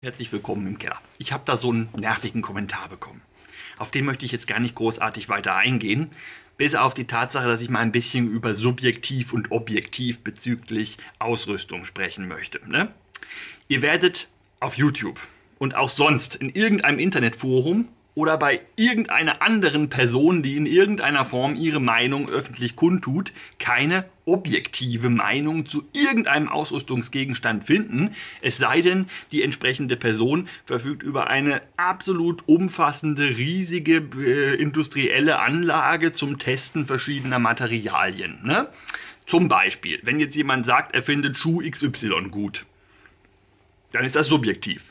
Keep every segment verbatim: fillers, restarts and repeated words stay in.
Herzlich willkommen im Keller. Ich habe da so einen nervigen Kommentar bekommen. Auf den möchte ich jetzt gar nicht großartig weiter eingehen, bis auf die Tatsache, dass ich mal ein bisschen über subjektiv und objektiv bezüglich Ausrüstung sprechen möchte. Ne? Ihr werdet auf YouTube und auch sonst in irgendeinem Internetforum oder bei irgendeiner anderen Person, die in irgendeiner Form ihre Meinung öffentlich kundtut, keine objektive Meinung zu irgendeinem Ausrüstungsgegenstand finden, es sei denn, die entsprechende Person verfügt über eine absolut umfassende, riesige äh, industrielle Anlage zum Testen verschiedener Materialien. Ne? Zum Beispiel, wenn jetzt jemand sagt, er findet Schuh X Y gut, dann ist das subjektiv.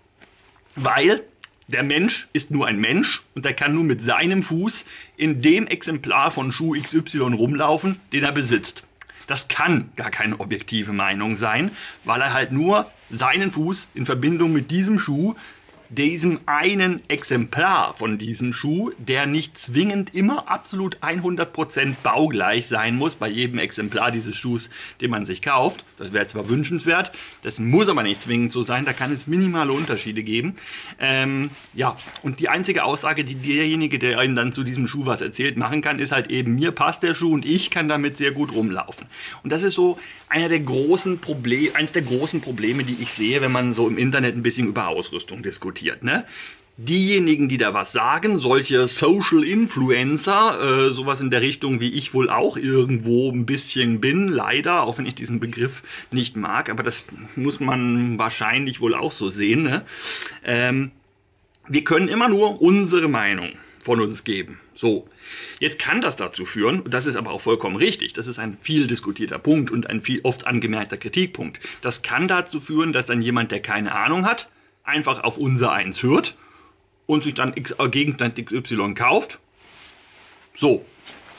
Weil der Mensch ist nur ein Mensch und er kann nur mit seinem Fuß in dem Exemplar von Schuh X Y rumlaufen, den er besitzt. Das kann gar keine objektive Meinung sein, weil er halt nur seinen Fuß in Verbindung mit diesem Schuh, diesem einen Exemplar von diesem Schuh, der nicht zwingend immer absolut hundert Prozent baugleich sein muss bei jedem Exemplar dieses Schuhs, den man sich kauft. Das wäre zwar wünschenswert, das muss aber nicht zwingend so sein, da kann es minimale Unterschiede geben. Ähm, ja, und die einzige Aussage, die derjenige, der Ihnen dann zu diesem Schuh was erzählt, machen kann, ist halt eben, mir passt der Schuh und ich kann damit sehr gut rumlaufen. Und das ist so einer der großen Probleme, eines der großen Probleme, die ich sehe, wenn man so im Internet ein bisschen über Ausrüstung diskutiert. Ne? Diejenigen, die da was sagen, solche Social Influencer, äh, sowas in der Richtung, wie ich wohl auch irgendwo ein bisschen bin, leider, auch wenn ich diesen Begriff nicht mag, aber das muss man wahrscheinlich wohl auch so sehen. Ne? Ähm, wir können immer nur unsere Meinung von uns geben. So, jetzt kann das dazu führen, und das ist aber auch vollkommen richtig, das ist ein viel diskutierter Punkt und ein viel oft angemerkter Kritikpunkt, das kann dazu führen, dass dann jemand, der keine Ahnung hat, einfach auf unser eins hört und sich dann X, äh, Gegenstand X Y kauft. So.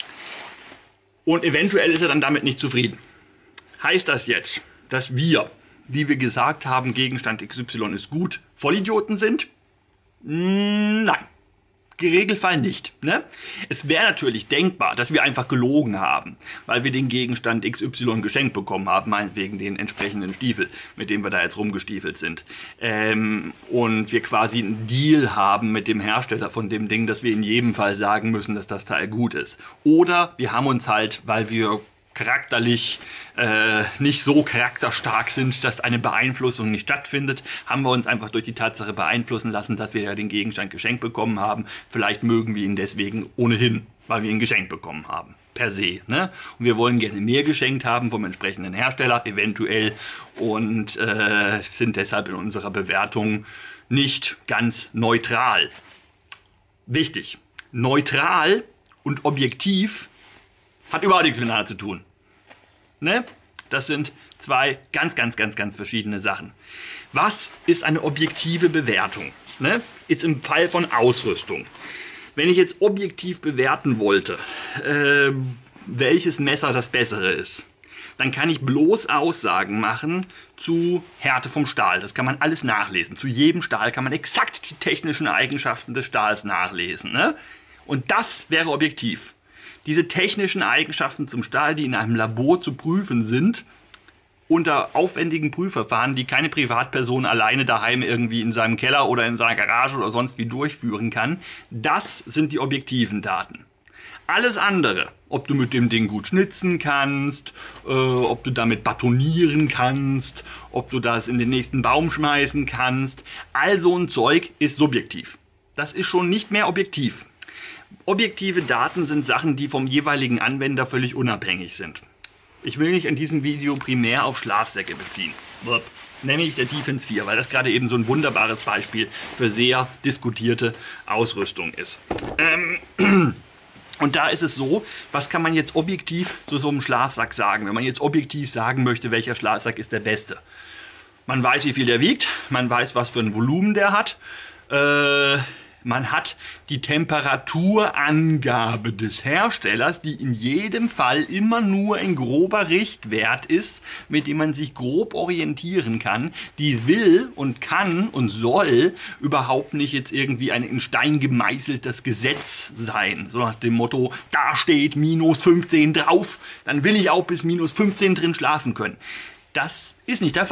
Und eventuell ist er dann damit nicht zufrieden. Heißt das jetzt, dass wir, die wir gesagt haben, Gegenstand X Y ist gut, Vollidioten sind? Nein. Regelfall nicht. Ne? Es wäre natürlich denkbar, dass wir einfach gelogen haben, weil wir den Gegenstand X Y geschenkt bekommen haben, meinetwegen den entsprechenden Stiefel, mit dem wir da jetzt rumgestiefelt sind. Ähm, und wir quasi einen Deal haben mit dem Hersteller von dem Ding, dass wir in jedem Fall sagen müssen, dass das Teil gut ist. Oder wir haben uns halt, weil wir charakterlich äh, nicht so charakterstark sind, dass eine Beeinflussung nicht stattfindet, haben wir uns einfach durch die Tatsache beeinflussen lassen, dass wir ja den Gegenstand geschenkt bekommen haben. Vielleicht mögen wir ihn deswegen ohnehin, weil wir ihn geschenkt bekommen haben, per se. Ne? Und wir wollen gerne mehr geschenkt haben vom entsprechenden Hersteller, eventuell, und äh, sind deshalb in unserer Bewertung nicht ganz neutral. Wichtig, neutral und objektiv hat überhaupt nichts miteinander zu tun. Ne? Das sind zwei ganz, ganz, ganz, ganz verschiedene Sachen. Was ist eine objektive Bewertung? Ne? Jetzt im Fall von Ausrüstung. Wenn ich jetzt objektiv bewerten wollte, äh, welches Messer das bessere ist, dann kann ich bloß Aussagen machen zu Härte vom Stahl. Das kann man alles nachlesen. Zu jedem Stahl kann man exakt die technischen Eigenschaften des Stahls nachlesen. Ne? Und das wäre objektiv. Diese technischen Eigenschaften zum Stahl, die in einem Labor zu prüfen sind, unter aufwendigen Prüfverfahren, die keine Privatperson alleine daheim irgendwie in seinem Keller oder in seiner Garage oder sonst wie durchführen kann, das sind die objektiven Daten. Alles andere, ob du mit dem Ding gut schnitzen kannst, äh, ob du damit batonieren kannst, ob du das in den nächsten Baum schmeißen kannst, all so ein Zeug ist subjektiv. Das ist schon nicht mehr objektiv. Objektive Daten sind Sachen, die vom jeweiligen Anwender völlig unabhängig sind. Ich will mich in diesem Video primär auf Schlafsäcke beziehen. Nämlich der Defense vier, weil das gerade eben so ein wunderbares Beispiel für sehr diskutierte Ausrüstung ist. Ähm, und da ist es so, was kann man jetzt objektiv zu so einem Schlafsack sagen, wenn man jetzt objektiv sagen möchte, welcher Schlafsack ist der beste? Man weiß, wie viel der wiegt, man weiß, was für ein Volumen der hat, äh... Man hat die Temperaturangabe des Herstellers, die in jedem Fall immer nur ein grober Richtwert ist, mit dem man sich grob orientieren kann. Die will und kann und soll überhaupt nicht jetzt irgendwie ein in Stein gemeißeltes Gesetz sein. So nach dem Motto, da steht minus fünfzehn drauf, dann will ich auch bis minus fünfzehn drin schlafen können. Das ist nicht der Fall.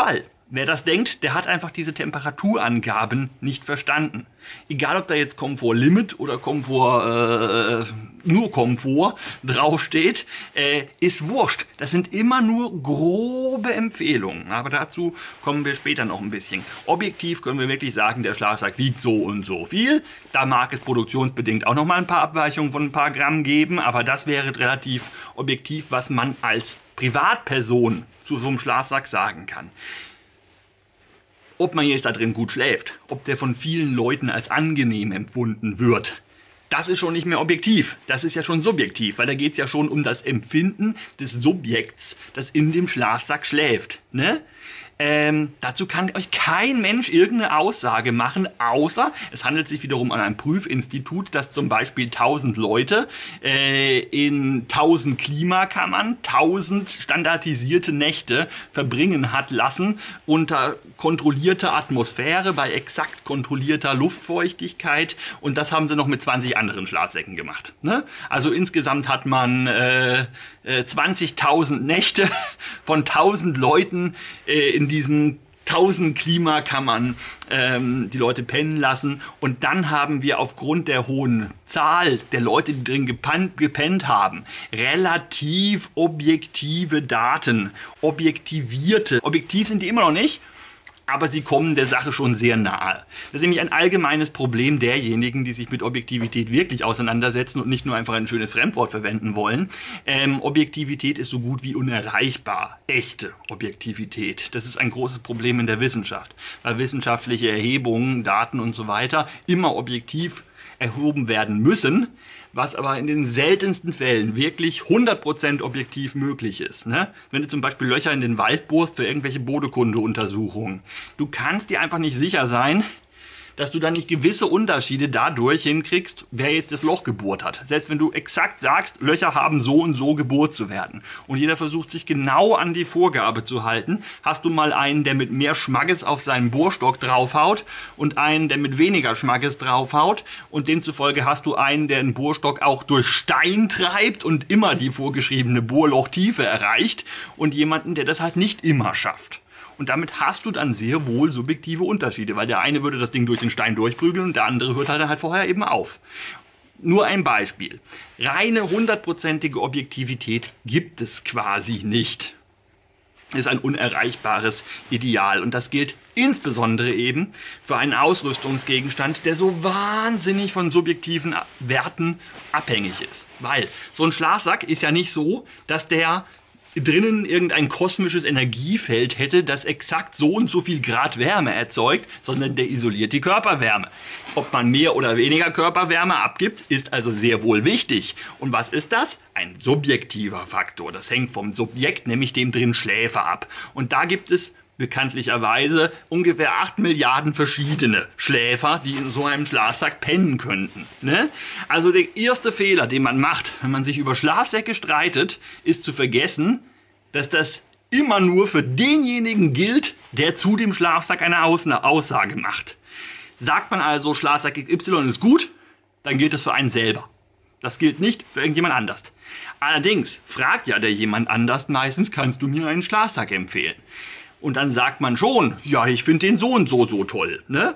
Wer das denkt, der hat einfach diese Temperaturangaben nicht verstanden. Egal, ob da jetzt Komfort Limit oder Komfort, äh, nur Komfort draufsteht, äh, ist wurscht. Das sind immer nur grobe Empfehlungen. Aber dazu kommen wir später noch ein bisschen. Objektiv können wir wirklich sagen, der Schlafsack wiegt so und so viel. Da mag es produktionsbedingt auch noch mal ein paar Abweichungen von ein paar Gramm geben. Aber das wäre relativ objektiv, was man als Privatperson zu so einem Schlafsack sagen kann. Ob man jetzt da drin gut schläft, ob der von vielen Leuten als angenehm empfunden wird, das ist schon nicht mehr objektiv. Das ist ja schon subjektiv, weil da geht es ja schon um das Empfinden des Subjekts, das in dem Schlafsack schläft. Ne? Ähm, dazu kann euch kein Mensch irgendeine Aussage machen, außer es handelt sich wiederum um ein Prüfinstitut, das zum Beispiel tausend Leute äh, in tausend Klimakammern, tausend standardisierte Nächte verbringen hat lassen unter kontrollierter Atmosphäre, bei exakt kontrollierter Luftfeuchtigkeit, und das haben sie noch mit zwanzig anderen Schlafsäcken gemacht. Ne? Also insgesamt hat man äh, äh, zwanzigtausend Nächte von tausend Leuten äh, in diesen tausend Klimakammern ähm, die Leute pennen lassen, und dann haben wir aufgrund der hohen Zahl der Leute, die drin gepennt, gepennt haben, relativ objektive Daten, objektivierte. Objektiv sind die immer noch nicht, aber sie kommen der Sache schon sehr nahe. Das ist nämlich ein allgemeines Problem derjenigen, die sich mit Objektivität wirklich auseinandersetzen und nicht nur einfach ein schönes Fremdwort verwenden wollen. Ähm, Objektivität ist so gut wie unerreichbar. Echte Objektivität. Das ist ein großes Problem in der Wissenschaft, weil wissenschaftliche Erhebungen, Daten und so weiter immer objektiv erhoben werden müssen, was aber in den seltensten Fällen wirklich hundert Prozent objektiv möglich ist. Ne? Wenn du zum Beispiel Löcher in den Wald bohrst für irgendwelche Bodenkundeuntersuchungen, du kannst dir einfach nicht sicher sein, dass du dann nicht gewisse Unterschiede dadurch hinkriegst, wer jetzt das Loch gebohrt hat. Selbst wenn du exakt sagst, Löcher haben so und so gebohrt zu werden, und jeder versucht sich genau an die Vorgabe zu halten, hast du mal einen, der mit mehr Schmackes auf seinen Bohrstock draufhaut, und einen, der mit weniger Schmackes draufhaut, und demzufolge hast du einen, der einen Bohrstock auch durch Stein treibt und immer die vorgeschriebene Bohrlochtiefe erreicht, und jemanden, der das halt nicht immer schafft. Und damit hast du dann sehr wohl subjektive Unterschiede, weil der eine würde das Ding durch den Stein durchprügeln und der andere hört halt, halt vorher eben auf. Nur ein Beispiel. Reine hundertprozentige Objektivität gibt es quasi nicht. Ist ein unerreichbares Ideal, und das gilt insbesondere eben für einen Ausrüstungsgegenstand, der so wahnsinnig von subjektiven Werten abhängig ist. Weil so ein Schlafsack ist ja nicht so, dass der drinnen irgendein kosmisches Energiefeld hätte, das exakt so und so viel Grad Wärme erzeugt, sondern der isoliert die Körperwärme. Ob man mehr oder weniger Körperwärme abgibt, ist also sehr wohl wichtig. Und was ist das? Ein subjektiver Faktor. Das hängt vom Subjekt, nämlich dem drin Schläfer, ab. Und da gibt es bekanntlicherweise ungefähr acht Milliarden verschiedene Schläfer, die in so einem Schlafsack pennen könnten. Ne? Also der erste Fehler, den man macht, wenn man sich über Schlafsäcke streitet, ist zu vergessen, dass das immer nur für denjenigen gilt, der zu dem Schlafsack eine Aussage macht. Sagt man also, Schlafsack X Y ist gut, dann gilt das für einen selber. Das gilt nicht für irgendjemand anders. Allerdings fragt ja der jemand anders meistens, kannst du mir einen Schlafsack empfehlen? Und dann sagt man schon, ja, ich finde den so und so so toll. Ne?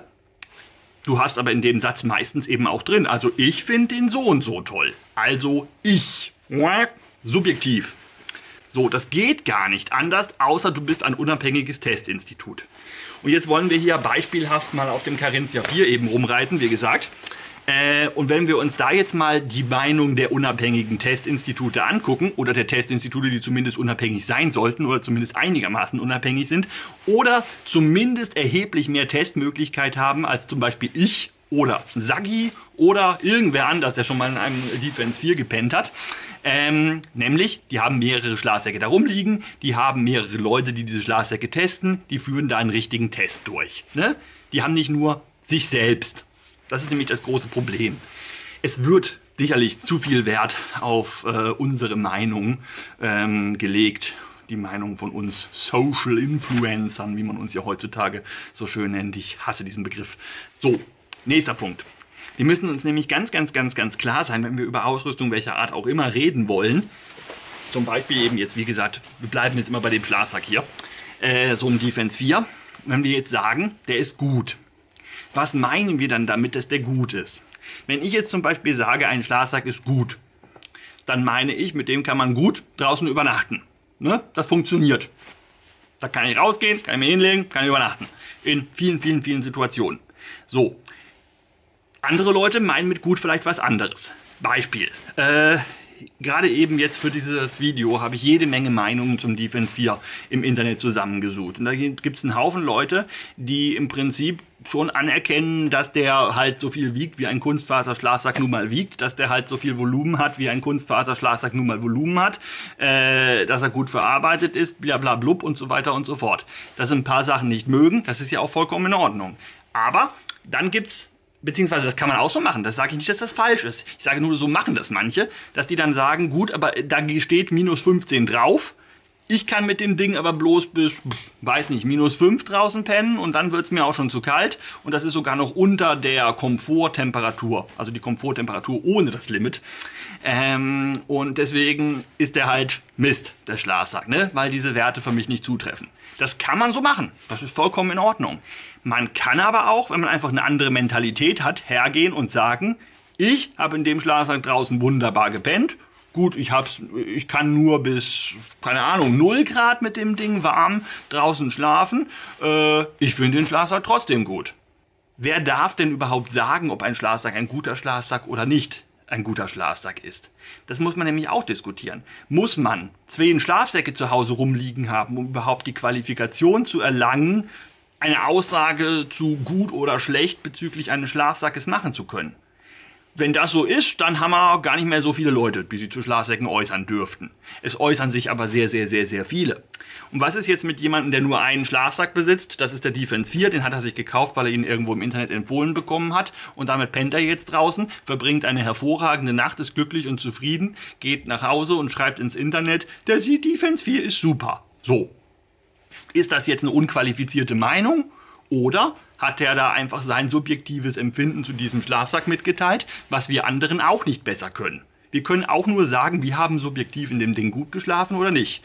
Du hast aber in dem Satz meistens eben auch drin, also ich finde den so und so toll. Also ich. Subjektiv. So, das geht gar nicht anders, außer du bist ein unabhängiges Testinstitut. Und jetzt wollen wir hier beispielhaft mal auf dem Carinthia vier eben rumreiten, wie gesagt. Äh, und wenn wir uns da jetzt mal die Meinung der unabhängigen Testinstitute angucken, oder der Testinstitute, die zumindest unabhängig sein sollten, oder zumindest einigermaßen unabhängig sind, oder zumindest erheblich mehr Testmöglichkeit haben als zum Beispiel ich oder Sagi oder irgendwer anders, der schon mal in einem Defense vier gepennt hat. Ähm, nämlich, die haben mehrere Schlafsäcke da rumliegen, die haben mehrere Leute, die diese Schlafsäcke testen, die führen da einen richtigen Test durch. Ne? Die haben nicht nur sich selbst. Das ist nämlich das große Problem. Es wird sicherlich zu viel Wert auf äh, unsere Meinung ähm, gelegt. Die Meinung von uns Social Influencern, wie man uns ja heutzutage so schön nennt. Ich hasse diesen Begriff. So, nächster Punkt. Wir müssen uns nämlich ganz, ganz, ganz, ganz klar sein, wenn wir über Ausrüstung welcher Art auch immer reden wollen. Zum Beispiel eben jetzt, wie gesagt, wir bleiben jetzt immer bei dem Schlafsack hier. Äh, so ein Defense vier. Wenn wir jetzt sagen, der ist gut, was meinen wir dann damit, dass der gut ist? Wenn ich jetzt zum Beispiel sage, ein Schlafsack ist gut, dann meine ich, mit dem kann man gut draußen übernachten. Ne? Das funktioniert. Da kann ich rausgehen, kann ich mir hinlegen, kann ich übernachten. In vielen, vielen, vielen Situationen. So. Andere Leute meinen mit gut vielleicht was anderes. Beispiel. Äh, gerade eben jetzt für dieses Video habe ich jede Menge Meinungen zum Defense vier im Internet zusammengesucht. Und da gibt es einen Haufen Leute, die im Prinzip schon anerkennen, dass der halt so viel wiegt, wie ein Kunstfaserschlafsack nun mal wiegt, dass der halt so viel Volumen hat, wie ein Kunstfaserschlafsack nun mal Volumen hat, äh, dass er gut verarbeitet ist, bla bla blub und so weiter und so fort. Dass sie ein paar Sachen nicht mögen, das ist ja auch vollkommen in Ordnung. Aber dann gibt's beziehungsweise das kann man auch so machen, das sage ich nicht, dass das falsch ist. Ich sage nur, so machen das manche, dass die dann sagen, gut, aber da steht minus fünfzehn drauf, ich kann mit dem Ding aber bloß bis, weiß nicht, minus fünf draußen pennen und dann wird es mir auch schon zu kalt und das ist sogar noch unter der Komforttemperatur, also die Komforttemperatur ohne das Limit. Ähm, und deswegen ist der halt Mist, der Schlafsack, ne? Weil diese Werte für mich nicht zutreffen. Das kann man so machen, das ist vollkommen in Ordnung. Man kann aber auch, wenn man einfach eine andere Mentalität hat, hergehen und sagen, ich habe in dem Schlafsack draußen wunderbar gepennt. Gut, ich, hab's, ich kann nur bis, keine Ahnung, null Grad mit dem Ding warm draußen schlafen. Äh, ich finde den Schlafsack trotzdem gut. Wer darf denn überhaupt sagen, ob ein Schlafsack ein guter Schlafsack oder nicht ein guter Schlafsack ist? Das muss man nämlich auch diskutieren. Muss man zwei Schlafsäcke zu Hause rumliegen haben, um überhaupt die Qualifikation zu erlangen, eine Aussage zu gut oder schlecht bezüglich eines Schlafsackes machen zu können? Wenn das so ist, dann haben wir gar nicht mehr so viele Leute, die sich zu Schlafsäcken äußern dürften. Es äußern sich aber sehr, sehr, sehr, sehr viele. Und was ist jetzt mit jemandem, der nur einen Schlafsack besitzt? Das ist der Defense vier, den hat er sich gekauft, weil er ihn irgendwo im Internet empfohlen bekommen hat. Und damit pennt er jetzt draußen, verbringt eine hervorragende Nacht, ist glücklich und zufrieden, geht nach Hause und schreibt ins Internet, der Defense vier ist super. So. Ist das jetzt eine unqualifizierte Meinung? Oder hat er da einfach sein subjektives Empfinden zu diesem Schlafsack mitgeteilt, was wir anderen auch nicht besser können? Wir können auch nur sagen, wir haben subjektiv in dem Ding gut geschlafen oder nicht.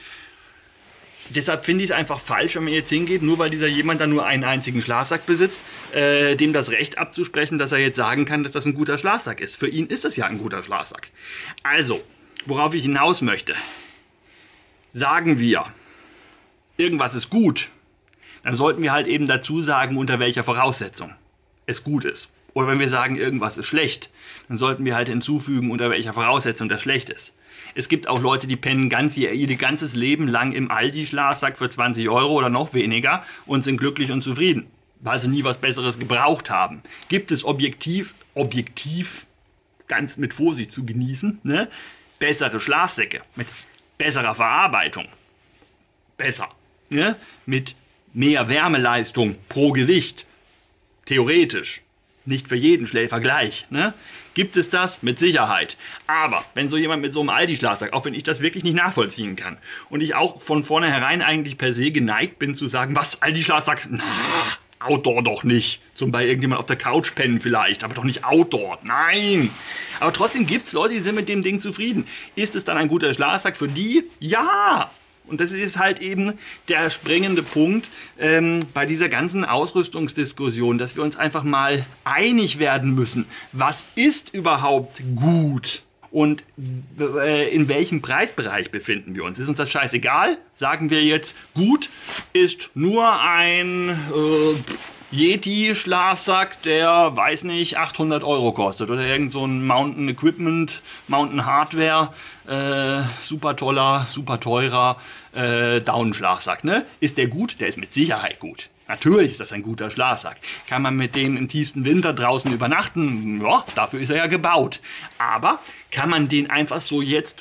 Deshalb finde ich es einfach falsch, wenn man jetzt hingeht, nur weil dieser jemand dann nur einen einzigen Schlafsack besitzt, äh, dem das Recht abzusprechen, dass er jetzt sagen kann, dass das ein guter Schlafsack ist. Für ihn ist das ja ein guter Schlafsack. Also, worauf ich hinaus möchte. Sagen wir, irgendwas ist gut, dann sollten wir halt eben dazu sagen, unter welcher Voraussetzung es gut ist. Oder wenn wir sagen, irgendwas ist schlecht, dann sollten wir halt hinzufügen, unter welcher Voraussetzung das schlecht ist. Es gibt auch Leute, die pennen ganz, ihr, ihr ganzes Leben lang im Aldi-Schlafsack für zwanzig Euro oder noch weniger und sind glücklich und zufrieden, weil sie nie was Besseres gebraucht haben. Gibt es objektiv, objektiv, ganz mit Vorsicht zu genießen, ne, bessere Schlafsäcke mit besserer Verarbeitung, besser, ne, mit mehr Wärmeleistung pro Gewicht, theoretisch, nicht für jeden Schläfer gleich, ne? Gibt es das? Mit Sicherheit. Aber wenn so jemand mit so einem Aldi-Schlafsack, auch wenn ich das wirklich nicht nachvollziehen kann und ich auch von vornherein eigentlich per se geneigt bin zu sagen, was, Aldi-Schlafsack? Na, Outdoor doch nicht. Zum Beispiel irgendjemand auf der Couch pennen vielleicht, aber doch nicht Outdoor. Nein! Aber trotzdem gibt es Leute, die sind mit dem Ding zufrieden. Ist es dann ein guter Schlafsack für die? Ja! Und das ist halt eben der springende Punkt ähm, bei dieser ganzen Ausrüstungsdiskussion, dass wir uns einfach mal einig werden müssen. Was ist überhaupt gut? Und äh, in welchem Preisbereich befinden wir uns? Ist uns das scheißegal? Sagen wir jetzt, gut ist nur ein äh, Yeti-Schlafsack, der, weiß nicht, achthundert Euro kostet. Oder irgend so ein Mountain Equipment, Mountain Hardware, äh, super toller, super teurer äh, Daunenschlafsack. Ne? Ist der gut? Der ist mit Sicherheit gut. Natürlich ist das ein guter Schlafsack. Kann man mit dem im tiefsten Winter draußen übernachten? Ja, dafür ist er ja gebaut. Aber kann man den einfach so jetzt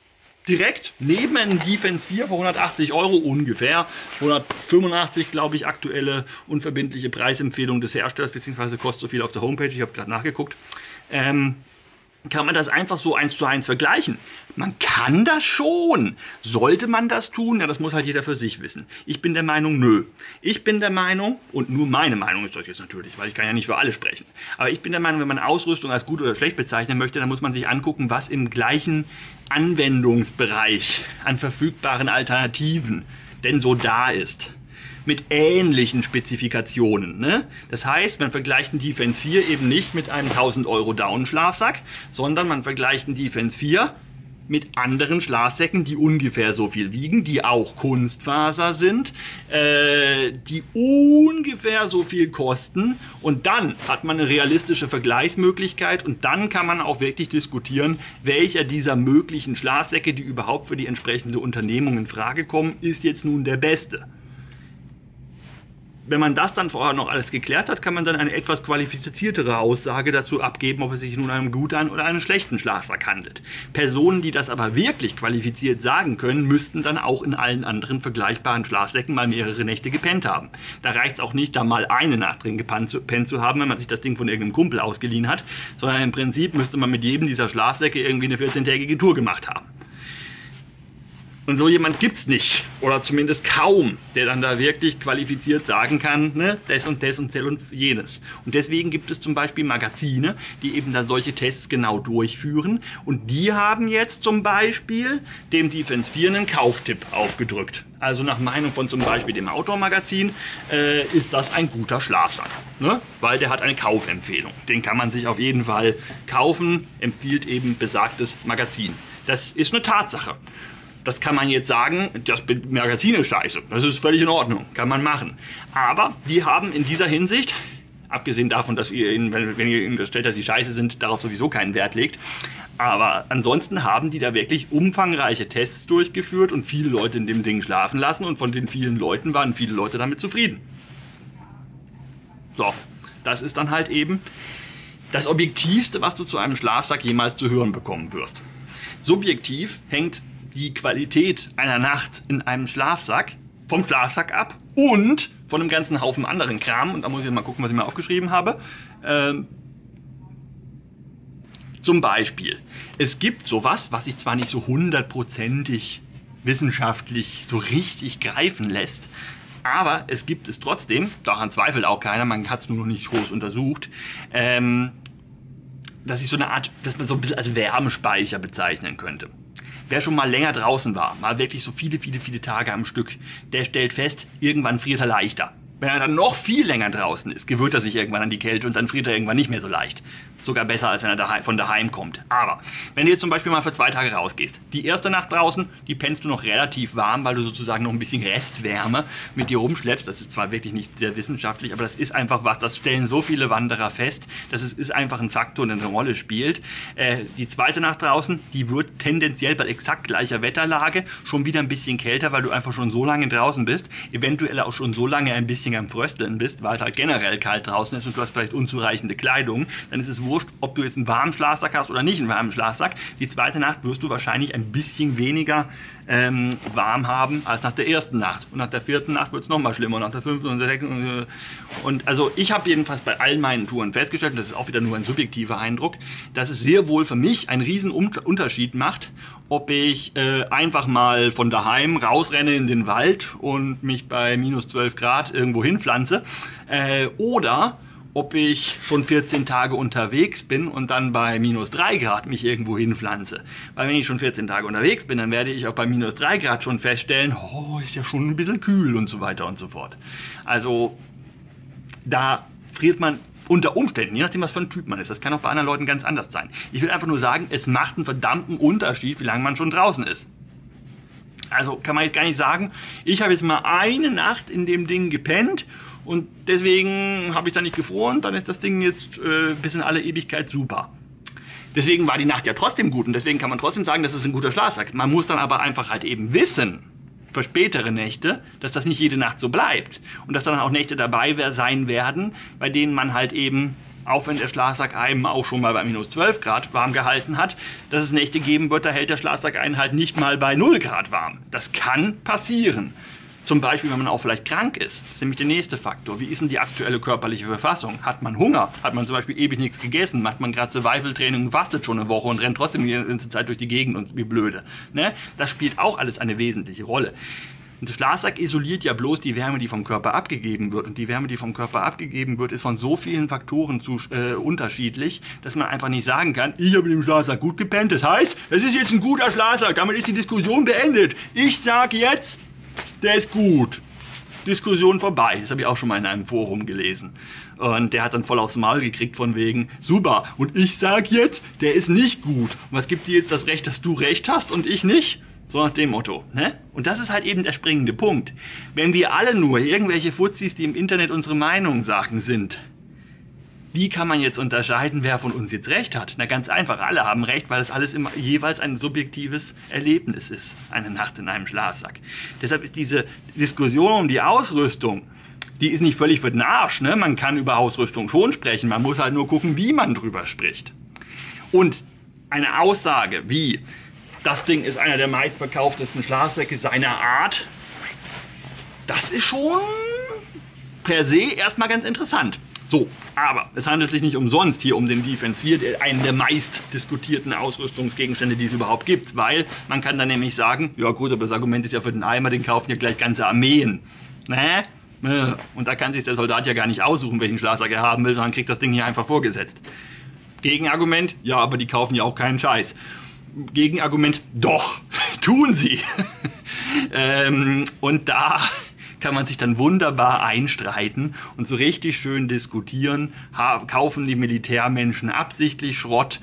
direkt neben einem Defense vier für hundertachtzig Euro ungefähr, hundertfünfundachtzig glaube ich, aktuelle unverbindliche Preisempfehlung des Herstellers, beziehungsweise kostet so viel auf der Homepage, ich habe gerade nachgeguckt, ähm, kann man das einfach so eins zu eins vergleichen. Man kann das schon. Sollte man das tun? Ja, das muss halt jeder für sich wissen. Ich bin der Meinung, nö. Ich bin der Meinung, und nur meine Meinung ist das jetzt natürlich, weil ich kann ja nicht für alle sprechen, aber ich bin der Meinung, wenn man Ausrüstung als gut oder schlecht bezeichnen möchte, dann muss man sich angucken, was im gleichen Anwendungsbereich an verfügbaren Alternativen denn so da ist. mit ähnlichen Spezifikationen. Ne? Das heißt, man vergleicht einen Defense vier eben nicht mit einem tausend Euro Down-Schlafsack, sondern man vergleicht einen Defense vier mit anderen Schlafsäcken, die ungefähr so viel wiegen, die auch Kunstfaser sind, äh, die ungefähr so viel kosten, und dann hat man eine realistische Vergleichsmöglichkeit und dann kann man auch wirklich diskutieren, welcher dieser möglichen Schlafsäcke, die überhaupt für die entsprechende Unternehmung in Frage kommen, ist jetzt nun der beste. Wenn man das dann vorher noch alles geklärt hat, kann man dann eine etwas qualifiziertere Aussage dazu abgeben, ob es sich nun um einen guten oder einen schlechten Schlafsack handelt. Personen, die das aber wirklich qualifiziert sagen können, müssten dann auch in allen anderen vergleichbaren Schlafsäcken mal mehrere Nächte gepennt haben. Da reicht es auch nicht, da mal eine Nacht drin gepennt zu, zu haben, wenn man sich das Ding von irgendeinem Kumpel ausgeliehen hat, sondern im Prinzip müsste man mit jedem dieser Schlafsäcke irgendwie eine vierzehntägige Tour gemacht haben. Und so jemand gibt es nicht, oder zumindest kaum, der dann da wirklich qualifiziert sagen kann, ne, das und das und das und jenes. Und deswegen gibt es zum Beispiel Magazine, die eben da solche Tests genau durchführen. Und die haben jetzt zum Beispiel dem Defense vier einen Kauftipp aufgedrückt. Also nach Meinung von zum Beispiel dem Outdoor-Magazin äh, ist das ein guter Schlafsack, ne? Weil der hat eine Kaufempfehlung. Den kann man sich auf jeden Fall kaufen, empfiehlt eben besagtes Magazin. Das ist eine Tatsache. Das kann man jetzt sagen, das Magazin ist scheiße. Das ist völlig in Ordnung, kann man machen. Aber die haben in dieser Hinsicht, abgesehen davon, dass ihr ihnen, wenn ihr ihnen stellt, dass sie scheiße sind, darauf sowieso keinen Wert legt, aber ansonsten haben die da wirklich umfangreiche Tests durchgeführt und viele Leute in dem Ding schlafen lassen, und von den vielen Leuten waren viele Leute damit zufrieden. So, das ist dann halt eben das Objektivste, was du zu einem Schlafsack jemals zu hören bekommen wirst. Subjektiv hängt die Qualität einer Nacht in einem Schlafsack vom Schlafsack ab und von einem ganzen Haufen anderen Kram. Und da muss ich mal gucken, was ich mir aufgeschrieben habe. Ähm, zum Beispiel, es gibt sowas, was sich zwar nicht so hundertprozentig wissenschaftlich so richtig greifen lässt, aber es gibt es trotzdem, daran zweifelt auch keiner, man hat es nur noch nicht groß untersucht, ähm, dass ich so eine Art, dass man so ein bisschen als Wärmespeicher bezeichnen könnte. Wer schon mal länger draußen war, mal wirklich so viele, viele, viele Tage am Stück, der stellt fest, irgendwann friert er leichter. Wenn er dann noch viel länger draußen ist, gewöhnt er sich irgendwann an die Kälte und dann friert er irgendwann nicht mehr so leicht. Sogar besser, als wenn er daheim, von daheim kommt. Aber wenn du jetzt zum Beispiel mal für zwei Tage rausgehst, die erste Nacht draußen, die pennst du noch relativ warm, weil du sozusagen noch ein bisschen Restwärme mit dir rumschleppst. Das ist zwar wirklich nicht sehr wissenschaftlich, aber das ist einfach was, das stellen so viele Wanderer fest, dass es ist einfach ein Faktor, der eine Rolle spielt. Äh, die zweite Nacht draußen, die wird tendenziell bei exakt gleicher Wetterlage schon wieder ein bisschen kälter, weil du einfach schon so lange draußen bist, eventuell auch schon so lange ein bisschen am Frösteln bist, weil es halt generell kalt draußen ist und du hast vielleicht unzureichende Kleidung, dann ist es wurscht, ob du jetzt einen warmen Schlafsack hast oder nicht einen warmen Schlafsack. Die zweite Nacht wirst du wahrscheinlich ein bisschen weniger ähm, warm haben als nach der ersten Nacht. Und nach der vierten Nacht wird es nochmal schlimmer, nach der fünften und der sechsten. Und also ich habe jedenfalls bei allen meinen Touren festgestellt, und das ist auch wieder nur ein subjektiver Eindruck, dass es sehr wohl für mich einen riesen Unterschied macht, ob ich äh, einfach mal von daheim rausrenne in den Wald und mich bei minus zwölf Grad irgendwo hinpflanze äh, oder ob ich schon vierzehn Tage unterwegs bin und dann bei minus drei Grad mich irgendwo hinpflanze. Weil wenn ich schon vierzehn Tage unterwegs bin, dann werde ich auch bei minus drei Grad schon feststellen, oh, ist ja schon ein bisschen kühl und so weiter und so fort. Also da friert man unter Umständen, je nachdem was für ein Typ man ist. Das kann auch bei anderen Leuten ganz anders sein. Ich will einfach nur sagen, es macht einen verdammten Unterschied, wie lange man schon draußen ist. Also kann man jetzt gar nicht sagen, ich habe jetzt mal eine Nacht in dem Ding gepennt und deswegen habe ich da nicht gefroren, dann ist das Ding jetzt äh, bis in alle Ewigkeit super. Deswegen war die Nacht ja trotzdem gut und deswegen kann man trotzdem sagen, das ist ein guter Schlafsack. Man muss dann aber einfach halt eben wissen, für spätere Nächte, dass das nicht jede Nacht so bleibt. Und dass dann auch Nächte dabei sein werden, bei denen man halt eben, auch wenn der Schlafsack einem auch schon mal bei minus zwölf Grad warm gehalten hat, dass es Nächte geben wird, da hält der Schlafsack einen halt nicht mal bei null Grad warm. Das kann passieren. Zum Beispiel, wenn man auch vielleicht krank ist. Das ist nämlich der nächste Faktor. Wie ist denn die aktuelle körperliche Verfassung? Hat man Hunger? Hat man zum Beispiel ewig nichts gegessen? Macht man gerade Survival-Training und fastet schon eine Woche und rennt trotzdem die ganze Zeit durch die Gegend und wie blöde. Ne? Das spielt auch alles eine wesentliche Rolle. Und der Schlafsack isoliert ja bloß die Wärme, die vom Körper abgegeben wird. Und die Wärme, die vom Körper abgegeben wird, ist von so vielen Faktoren zu, äh, unterschiedlich, dass man einfach nicht sagen kann, ich habe mit dem Schlafsack gut gepennt. Das heißt, das ist jetzt ein guter Schlafsack. Damit ist die Diskussion beendet. Ich sage jetzt, der ist gut. Diskussion vorbei. Das habe ich auch schon mal in einem Forum gelesen. Und der hat dann voll aufs Maul gekriegt von wegen, super, und ich sag jetzt, der ist nicht gut. Und was gibt dir jetzt das Recht, dass du recht hast und ich nicht? So nach dem Motto, ne? Und das ist halt eben der springende Punkt. Wenn wir alle nur irgendwelche Fuzis, die im Internet unsere Meinung sagen, sind, wie kann man jetzt unterscheiden, wer von uns jetzt recht hat? Na ganz einfach, alle haben recht, weil es alles immer jeweils ein subjektives Erlebnis ist, eine Nacht in einem Schlafsack. Deshalb ist diese Diskussion um die Ausrüstung, die ist nicht völlig für den Arsch, ne? Man kann über Ausrüstung schon sprechen, man muss halt nur gucken, wie man drüber spricht. Und eine Aussage wie, das Ding ist einer der meistverkauftesten Schlafsäcke seiner Art, das ist schon per se erstmal ganz interessant. So, aber es handelt sich nicht umsonst hier um den Defense vier, einen der meist diskutierten Ausrüstungsgegenstände, die es überhaupt gibt, weil man kann dann nämlich sagen, ja gut, aber das Argument ist ja für den Eimer, den kaufen ja gleich ganze Armeen. Ne? Und da kann sich der Soldat ja gar nicht aussuchen, welchen Schlafsack er haben will, sondern kriegt das Ding hier einfach vorgesetzt. Gegenargument, ja, aber die kaufen ja auch keinen Scheiß. Gegenargument, doch, tun sie. ähm, und da kann man sich dann wunderbar einstreiten und so richtig schön diskutieren. Ha, kaufen die Militärmenschen absichtlich Schrott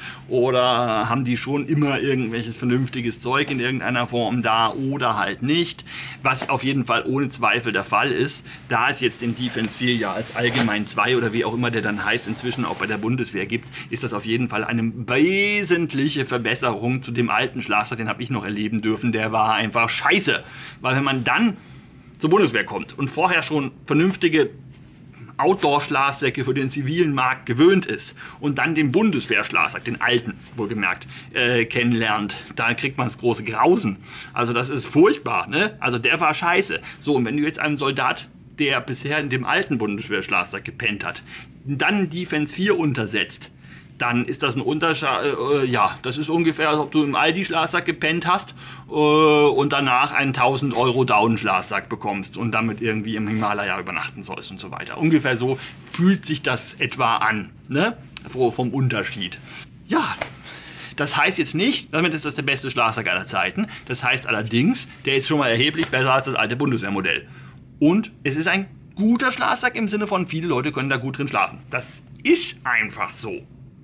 oder haben die schon immer irgendwelches vernünftiges Zeug in irgendeiner Form da oder halt nicht? Was auf jeden Fall ohne Zweifel der Fall ist, da es jetzt den Defense vier ja als allgemein zwei oder wie auch immer der dann heißt, inzwischen auch bei der Bundeswehr gibt, ist das auf jeden Fall eine wesentliche Verbesserung zu dem alten Schlafsack, den habe ich noch erleben dürfen, der war einfach scheiße. Weil wenn man dann zur Bundeswehr kommt und vorher schon vernünftige Outdoor-Schlafsäcke für den zivilen Markt gewöhnt ist und dann den Bundeswehr-Schlafsack, den alten, wohlgemerkt, äh, kennenlernt, da kriegt man das große Grausen. Also das ist furchtbar, ne? Also der war scheiße. So, und wenn du jetzt einem Soldat, der bisher in dem alten Bundeswehr-Schlafsack gepennt hat, dann Defense vier untersetzt, dann ist das ein Unterschied, äh, ja, das ist ungefähr, als ob du im Aldi-Schlafsack gepennt hast äh, und danach einen tausend Euro Down-Schlafsack bekommst und damit irgendwie im Himalaya übernachten sollst und so weiter. Ungefähr so fühlt sich das etwa an, ne? Vom Unterschied. Ja, das heißt jetzt nicht, damit ist das der beste Schlafsack aller Zeiten. Das heißt allerdings, der ist schon mal erheblich besser als das alte Bundeswehrmodell. Und es ist ein guter Schlafsack im Sinne von, viele Leute können da gut drin schlafen. Das ist einfach so.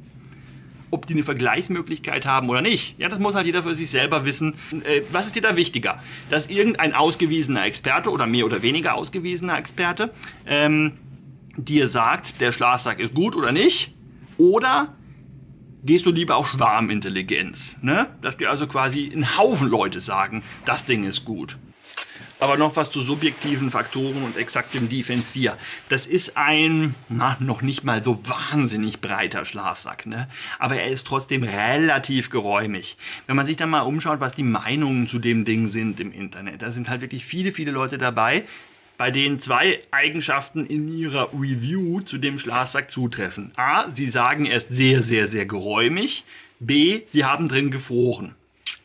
Ob die eine Vergleichsmöglichkeit haben oder nicht, ja, das muss halt jeder für sich selber wissen. Äh, was ist dir da wichtiger? Dass irgendein ausgewiesener Experte oder mehr oder weniger ausgewiesener Experte ähm, dir sagt, der Schlafsack ist gut oder nicht? Oder gehst du lieber auf Schwarmintelligenz? Ne? Dass dir also quasi ein Haufen Leute sagen, das Ding ist gut. Aber noch was zu subjektiven Faktoren und exakt dem Defense vier. Das ist ein, na, noch nicht mal so wahnsinnig breiter Schlafsack, ne? Aber er ist trotzdem relativ geräumig. Wenn man sich dann mal umschaut, was die Meinungen zu dem Ding sind im Internet, da sind halt wirklich viele, viele Leute dabei, bei denen zwei Eigenschaften in ihrer Review zu dem Schlafsack zutreffen. A, sie sagen, er ist sehr, sehr, sehr geräumig. B, sie haben drin gefroren.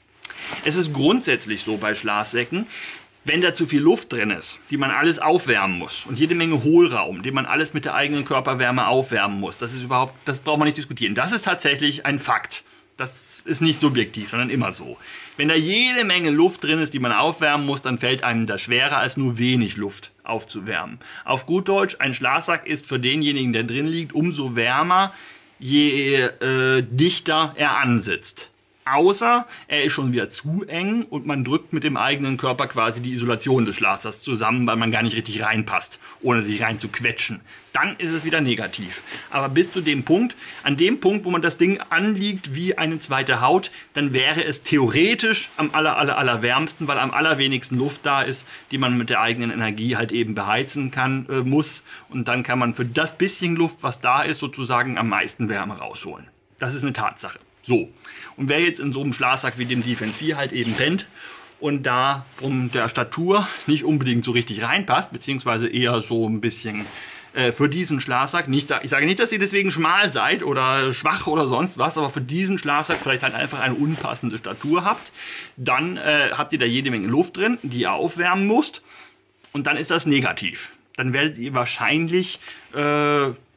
Es ist grundsätzlich so bei Schlafsäcken, wenn da zu viel Luft drin ist, die man alles aufwärmen muss und jede Menge Hohlraum, den man alles mit der eigenen Körperwärme aufwärmen muss, das ist überhaupt, das braucht man nicht diskutieren. Das ist tatsächlich ein Fakt. Das ist nicht subjektiv, sondern immer so. Wenn da jede Menge Luft drin ist, die man aufwärmen muss, dann fällt einem das schwerer, als nur wenig Luft aufzuwärmen. Auf gut Deutsch, ein Schlafsack ist für denjenigen, der drin liegt, umso wärmer, je äh, dichter er ansitzt. Außer er ist schon wieder zu eng und man drückt mit dem eigenen Körper quasi die Isolation des Schlafsacks zusammen, weil man gar nicht richtig reinpasst, ohne sich rein zu quetschen. Dann ist es wieder negativ. Aber bis zu dem Punkt, an dem Punkt, wo man das Ding anliegt wie eine zweite Haut, dann wäre es theoretisch am aller, aller, aller wärmsten, weil am allerwenigsten Luft da ist, die man mit der eigenen Energie halt eben beheizen kann, äh, muss. Und dann kann man für das bisschen Luft, was da ist, sozusagen am meisten Wärme rausholen. Das ist eine Tatsache. So, und wer jetzt in so einem Schlafsack wie dem Defense vier halt eben pennt und da von der Statur nicht unbedingt so richtig reinpasst, beziehungsweise eher so ein bisschen äh, für diesen Schlafsack, nicht, ich sage nicht, dass ihr deswegen schmal seid oder schwach oder sonst was, aber für diesen Schlafsack vielleicht halt einfach eine unpassende Statur habt, dann äh, habt ihr da jede Menge Luft drin, die ihr aufwärmen müsst und dann ist das negativ. Dann werdet ihr wahrscheinlich äh,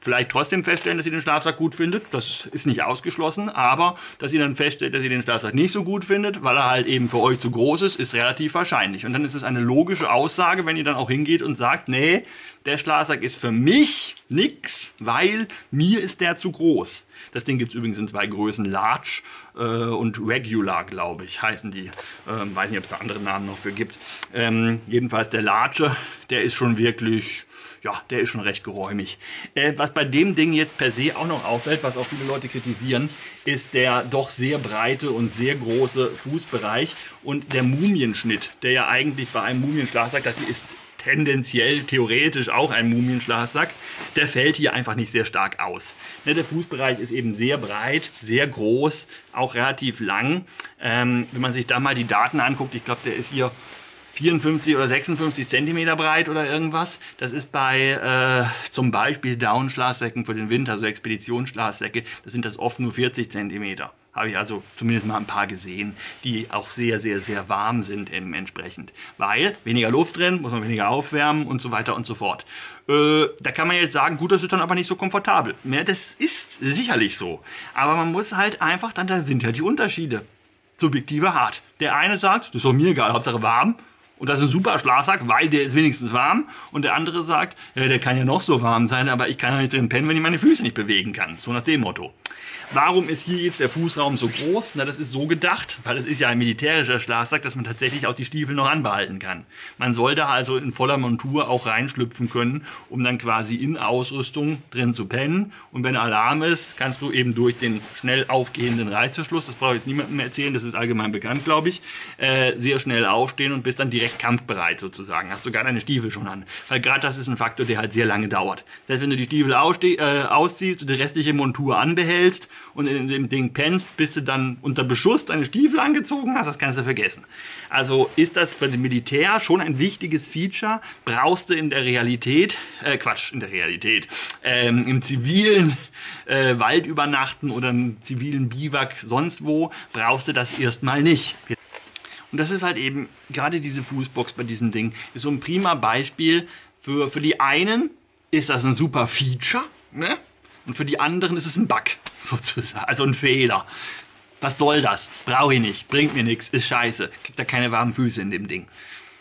vielleicht trotzdem feststellen, dass ihr den Schlafsack gut findet. Das ist nicht ausgeschlossen. Aber dass ihr dann feststellt, dass ihr den Schlafsack nicht so gut findet, weil er halt eben für euch zu groß ist, ist relativ wahrscheinlich. Und dann ist es eine logische Aussage, wenn ihr dann auch hingeht und sagt, nee, der Schlafsack ist für mich nix, weil mir ist der zu groß. Das Ding gibt es übrigens in zwei Größen, Large äh, und Regular, glaube ich, heißen die. Ähm, weiß nicht, ob es da andere Namen noch für gibt. Ähm, jedenfalls der Large, der ist schon wirklich... Ja, der ist schon recht geräumig. Äh, was bei dem Ding jetzt per se auch noch auffällt, was auch viele Leute kritisieren, ist der doch sehr breite und sehr große Fußbereich und der Mumienschnitt, der ja eigentlich bei einem Mumienschlafsack, das hier ist tendenziell, theoretisch auch ein Mumienschlafsack, der fällt hier einfach nicht sehr stark aus. Ne, der Fußbereich ist eben sehr breit, sehr groß, auch relativ lang. Ähm, wenn man sich da mal die Daten anguckt, ich glaube, der ist hier vierundfünfzig oder sechsundfünfzig Zentimeter breit oder irgendwas. Das ist bei äh, zum Beispiel Down-Schlafsäcken für den Winter, so Expeditionsschlafsäcke, das sind das oft nur vierzig Zentimeter. Habe ich also zumindest mal ein paar gesehen, die auch sehr, sehr, sehr warm sind eben entsprechend. Weil weniger Luft drin, muss man weniger aufwärmen und so weiter und so fort. Äh, da kann man jetzt sagen, gut, das ist dann aber nicht so komfortabel. Ja, das ist sicherlich so. Aber man muss halt einfach, dann da sind ja die Unterschiede. Subjektive hart. Der eine sagt, das ist doch mir egal, Hauptsache warm. Und das ist ein super Schlafsack, weil der ist wenigstens warm. Und der andere sagt, ja, der kann ja noch so warm sein, aber ich kann ja nicht drin pennen, wenn ich meine Füße nicht bewegen kann. So nach dem Motto. Warum ist hier jetzt der Fußraum so groß? Na, das ist so gedacht, weil es ist ja ein militärischer Schlafsack, dass man tatsächlich auch die Stiefel noch anbehalten kann. Man soll da also in voller Montur auch reinschlüpfen können, um dann quasi in Ausrüstung drin zu pennen. Und wenn Alarm ist, kannst du eben durch den schnell aufgehenden Reißverschluss, das brauche ich jetzt niemandem mehr erzählen, das ist allgemein bekannt, glaube ich, äh, sehr schnell aufstehen und bist dann direkt kampfbereit sozusagen. Hast sogar deine Stiefel schon an. Weil gerade das ist ein Faktor, der halt sehr lange dauert. Das heißt, wenn du die Stiefel ausste- äh, ausziehst und die restliche Montur anbehältst und in dem Ding pennst, bis du dann unter Beschuss deine Stiefel angezogen hast, das kannst du vergessen. Also ist das für den Militär schon ein wichtiges Feature, brauchst du in der Realität, äh Quatsch, in der Realität, ähm, im zivilen äh, Wald übernachten oder im zivilen Biwak sonst wo, brauchst du das erstmal nicht. Und das ist halt eben, gerade diese Fußbox bei diesem Ding, ist so ein prima Beispiel für, für die einen ist das ein super Feature, ne? Und für die anderen ist es ein Bug, sozusagen, also ein Fehler. Was soll das? Brauche ich nicht, bringt mir nichts, ist scheiße. Kriegt da keine warmen Füße in dem Ding.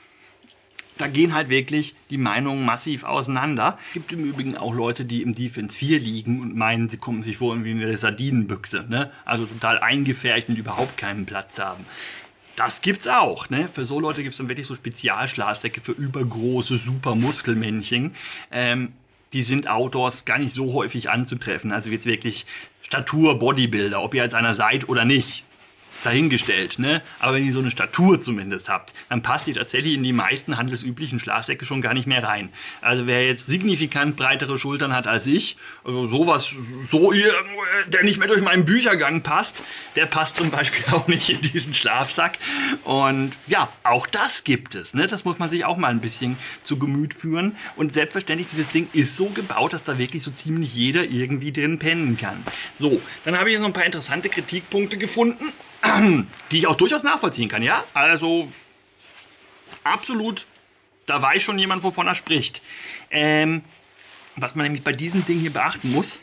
Da gehen halt wirklich die Meinungen massiv auseinander. Es gibt im Übrigen auch Leute, die im Defense vier liegen und meinen, sie kommen sich vor wie eine Sardinenbüchse, ne? Also total eingefärbt und überhaupt keinen Platz haben. Das gibt's auch, ne? Für so Leute gibt es dann wirklich so Spezialschlafsäcke für übergroße, super Muskelmännchen. Ähm, die sind outdoors gar nicht so häufig anzutreffen. Also jetzt wirklich Statur, Bodybuilder, ob ihr jetzt einer seid oder nicht, dahingestellt, ne? Aber wenn ihr so eine Statur zumindest habt, dann passt ihr tatsächlich in die meisten handelsüblichen Schlafsäcke schon gar nicht mehr rein. Also wer jetzt signifikant breitere Schultern hat als ich, also sowas, so ihr, der nicht mehr durch meinen Büchergang passt, der passt zum Beispiel auch nicht in diesen Schlafsack. Und ja, auch das gibt es, ne? Das muss man sich auch mal ein bisschen zu Gemüt führen. Und selbstverständlich, dieses Ding ist so gebaut, dass da wirklich so ziemlich jeder irgendwie drin pennen kann. So, dann habe ich jetzt noch ein paar interessante Kritikpunkte gefunden, die ich auch durchaus nachvollziehen kann, ja? Also, absolut, da weiß schon jemand, wovon er spricht. Ähm, was man nämlich bei diesem Ding hier beachten muss,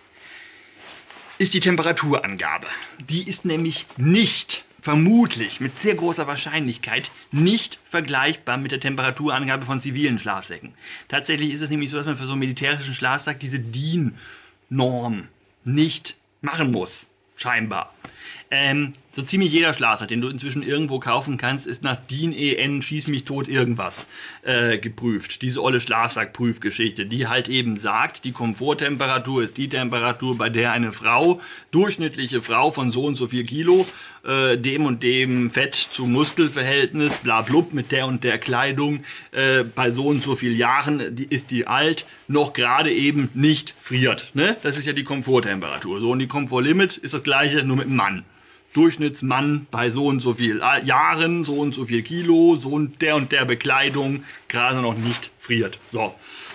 ist die Temperaturangabe. Die ist nämlich nicht, vermutlich, mit sehr großer Wahrscheinlichkeit, nicht vergleichbar mit der Temperaturangabe von zivilen Schlafsäcken. Tatsächlich ist es nämlich so, dass man für so einen militärischen Schlafsack diese D I N-Norm nicht machen muss, scheinbar. Ähm, so ziemlich jeder Schlafsack, den du inzwischen irgendwo kaufen kannst, ist nach D I N E N Schieß mich tot irgendwas äh, geprüft. Diese olle Schlafsack-Prüfgeschichte, die halt eben sagt, die Komforttemperatur ist die Temperatur, bei der eine Frau, durchschnittliche Frau von so und so viel Kilo, äh, dem und dem Fett zu Muskelverhältnis, bla blub, mit der und der Kleidung, äh, bei so und so vielen Jahren die, ist die alt, noch gerade eben nicht friert. Ne? Das ist ja die Komforttemperatur. So, und die Komfortlimit ist das gleiche, nur mit dem Mann. Durchschnittsmann bei so und so viel Jahren, so und so viel Kilo, so und der und der Bekleidung, gerade noch nicht friert. So.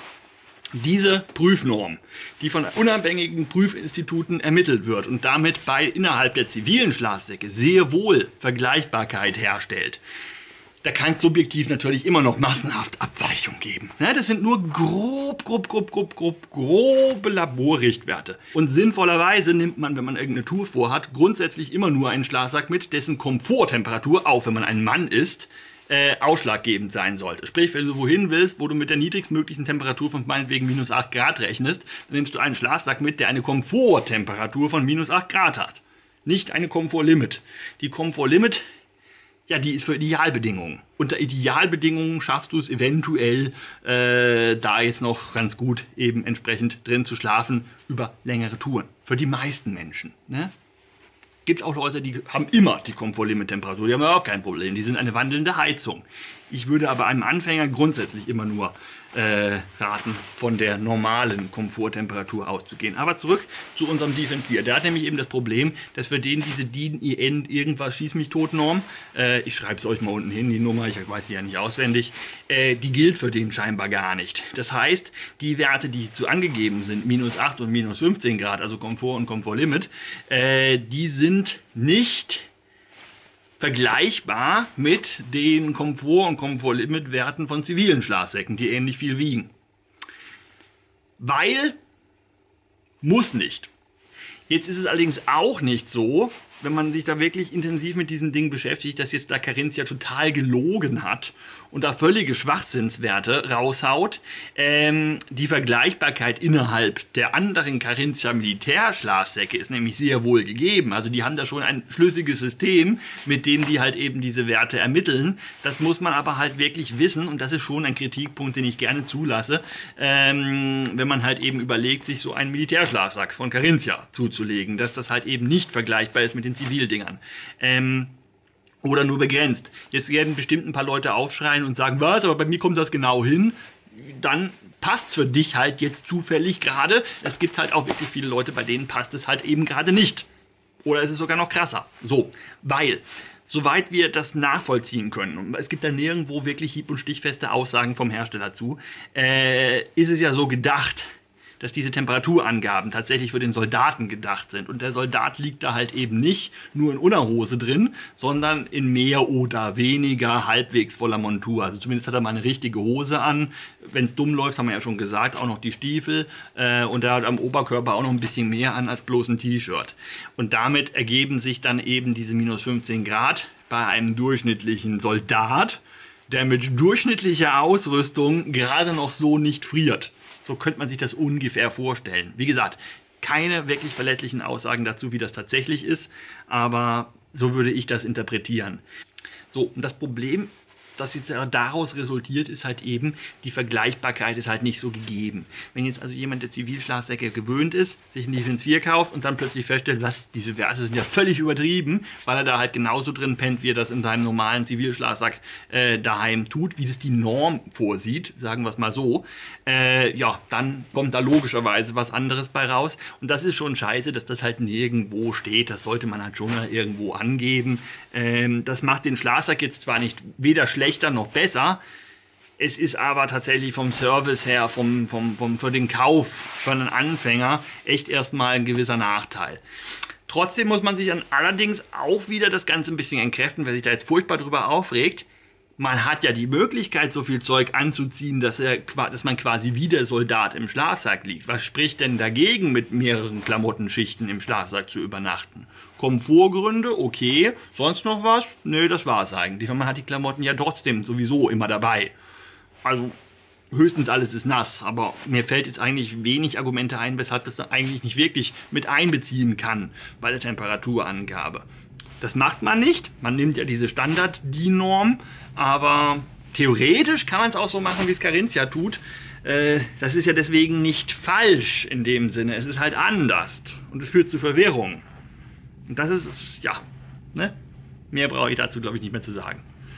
Diese Prüfnorm, die von unabhängigen Prüfinstituten ermittelt wird und damit bei innerhalb der zivilen Schlafsäcke sehr wohl Vergleichbarkeit herstellt, Da kann es subjektiv natürlich immer noch massenhaft Abweichungen geben. Ja, das sind nur grob, grob, grob, grob, grob, grobe Laborrichtwerte. Und sinnvollerweise nimmt man, wenn man irgendeine Tour vorhat, grundsätzlich immer nur einen Schlafsack mit, dessen Komforttemperatur, auch wenn man ein Mann ist, äh, ausschlaggebend sein sollte. Sprich, wenn du wohin willst, wo du mit der niedrigstmöglichen Temperatur von meinetwegen minus acht Grad rechnest, dann nimmst du einen Schlafsack mit, der eine Komforttemperatur von minus acht Grad hat. Nicht eine Komfortlimit. Die Komfortlimit, ja, die ist für Idealbedingungen. Unter Idealbedingungen schaffst du es eventuell, äh, da jetzt noch ganz gut eben entsprechend drin zu schlafen über längere Touren. Für die meisten Menschen. Ne? Gibt es auch Leute, die haben immer die Komfortlimit-Temperatur, die haben überhaupt kein Problem. Die sind eine wandelnde Heizung. Ich würde aber einem Anfänger grundsätzlich immer nur äh, raten, von der normalen Komforttemperatur auszugehen. Aber zurück zu unserem Defense vier. Der hat nämlich eben das Problem, dass für den diese D I N I N irgendwas schieß mich tot Norm, äh, ich schreibe es euch mal unten hin, die Nummer, ich weiß sie ja nicht auswendig, äh, die gilt für den scheinbar gar nicht. Das heißt, die Werte, die zu angegeben sind, minus acht und minus fünfzehn Grad, also Komfort und Komfortlimit, äh, die sind nicht vergleichbar mit den Komfort- und Komfortlimitwerten von zivilen Schlafsäcken, die ähnlich viel wiegen. Weil, muss nicht. Jetzt ist es allerdings auch nicht so, wenn man sich da wirklich intensiv mit diesem Ding beschäftigt, dass jetzt da Carinthia total gelogen hat und da völlige Schwachsinnswerte raushaut. Ähm, die Vergleichbarkeit innerhalb der anderen Carinthia Militärschlafsäcke ist nämlich sehr wohl gegeben. Also die haben da schon ein schlüssiges System, mit dem die halt eben diese Werte ermitteln. Das muss man aber halt wirklich wissen und das ist schon ein Kritikpunkt, den ich gerne zulasse, ähm, wenn man halt eben überlegt, sich so einen Militärschlafsack von Carinthia zuzulegen, dass das halt eben nicht vergleichbar ist mit den Zivildingern. Ähm, oder nur begrenzt. Jetzt werden bestimmt ein paar Leute aufschreien und sagen, was, aber bei mir kommt das genau hin. Dann passt es für dich halt jetzt zufällig gerade. Es gibt halt auch wirklich viele Leute, bei denen passt es halt eben gerade nicht. Oder es ist sogar noch krasser. So, weil, soweit wir das nachvollziehen können, und es gibt da nirgendwo wirklich hieb- und stichfeste Aussagen vom Hersteller zu, äh, ist es ja so gedacht, dass diese Temperaturangaben tatsächlich für den Soldaten gedacht sind. Und der Soldat liegt da halt eben nicht nur in Unterhose drin, sondern in mehr oder weniger halbwegs voller Montur. Also zumindest hat er mal eine richtige Hose an. Wenn es dumm läuft, haben wir ja schon gesagt, auch noch die Stiefel. Äh, und er hat am Oberkörper auch noch ein bisschen mehr an als bloß ein T-Shirt. Und damit ergeben sich dann eben diese minus fünfzehn Grad bei einem durchschnittlichen Soldat, der mit durchschnittlicher Ausrüstung gerade noch so nicht friert. So könnte man sich das ungefähr vorstellen. Wie gesagt, keine wirklich verlässlichen Aussagen dazu, wie das tatsächlich ist, aber so würde ich das interpretieren. So, und das Problem, das jetzt daraus resultiert, ist halt eben, die Vergleichbarkeit ist halt nicht so gegeben. Wenn jetzt also jemand, der Zivilschlafsäcke gewöhnt ist, sich einen Defense vier kauft und dann plötzlich feststellt, was, diese Werte sind ja völlig übertrieben, weil er da halt genauso drin pennt, wie er das in seinem normalen Zivilschlafsack äh, daheim tut, wie das die Norm vorsieht, sagen wir es mal so, äh, ja, dann kommt da logischerweise was anderes bei raus. Und das ist schon scheiße, dass das halt nirgendwo steht. Das sollte man halt schon mal irgendwo angeben. Ähm, das macht den Schlafsack jetzt zwar nicht weder schlecht, schlechter noch besser. Es ist aber tatsächlich vom Service her, vom, vom, vom, für den Kauf für einen Anfänger echt erstmal ein gewisser Nachteil. Trotzdem muss man sich dann allerdings auch wieder das Ganze ein bisschen entkräften, wer sich da jetzt furchtbar drüber aufregt. Man hat ja die Möglichkeit, so viel Zeug anzuziehen, dass, er, dass man quasi wie der Soldat im Schlafsack liegt. Was spricht denn dagegen, mit mehreren Klamottenschichten im Schlafsack zu übernachten? Komfortgründe, okay. Sonst noch was? Nö, das war es eigentlich. Man hat die Klamotten ja trotzdem sowieso immer dabei. Also höchstens alles ist nass. Aber mir fällt jetzt eigentlich wenig Argumente ein, weshalb das eigentlich nicht wirklich mit einbeziehen kann bei der Temperaturangabe. Das macht man nicht. Man nimmt ja diese Standard-D I N-Norm, aber theoretisch kann man es auch so machen, wie es Carinthia tut. Äh, das ist ja deswegen nicht falsch in dem Sinne. Es ist halt anders und es führt zu Verwirrung. Und das ist, ja, ne? Mehr brauche ich dazu, glaube ich, nicht mehr zu sagen.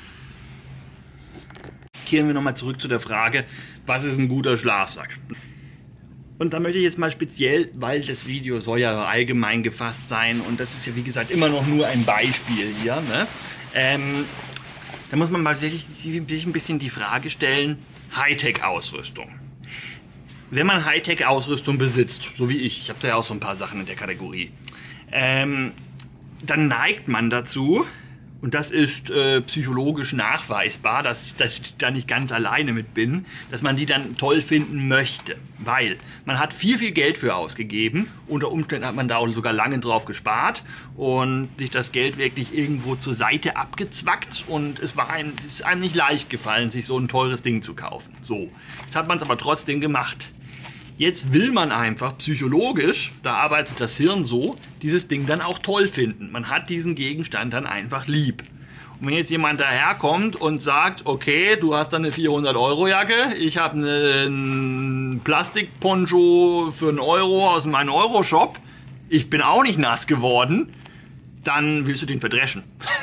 Kehren wir nochmal zurück zu der Frage, was ist ein guter Schlafsack? Und da möchte ich jetzt mal speziell, weil das Video soll ja allgemein gefasst sein und das ist ja wie gesagt immer noch nur ein Beispiel hier, ne? ähm, da muss man mal sich, sich ein bisschen die Frage stellen, Hightech-Ausrüstung. Wenn man Hightech-Ausrüstung besitzt, so wie ich, ich habe da ja auch so ein paar Sachen in der Kategorie, ähm, dann neigt man dazu, und das ist äh, psychologisch nachweisbar, dass, dass ich da nicht ganz alleine mit bin, dass man die dann toll finden möchte. Weil man hat viel, viel Geld für ausgegeben. Unter Umständen hat man da auch sogar lange drauf gespart und sich das Geld wirklich irgendwo zur Seite abgezwackt. Und es war einem, es ist einem nicht leicht gefallen, sich so ein teures Ding zu kaufen. So, jetzt hat man es aber trotzdem gemacht. Jetzt will man einfach psychologisch, da arbeitet das Hirn so, dieses Ding dann auch toll finden. Man hat diesen Gegenstand dann einfach lieb. Und wenn jetzt jemand daherkommt und sagt, okay, du hast da eine vierhundert Euro Jacke, ich habe einen Plastikponcho für einen Euro aus meinem Euro-Shop, ich bin auch nicht nass geworden, dann willst du den verdreschen.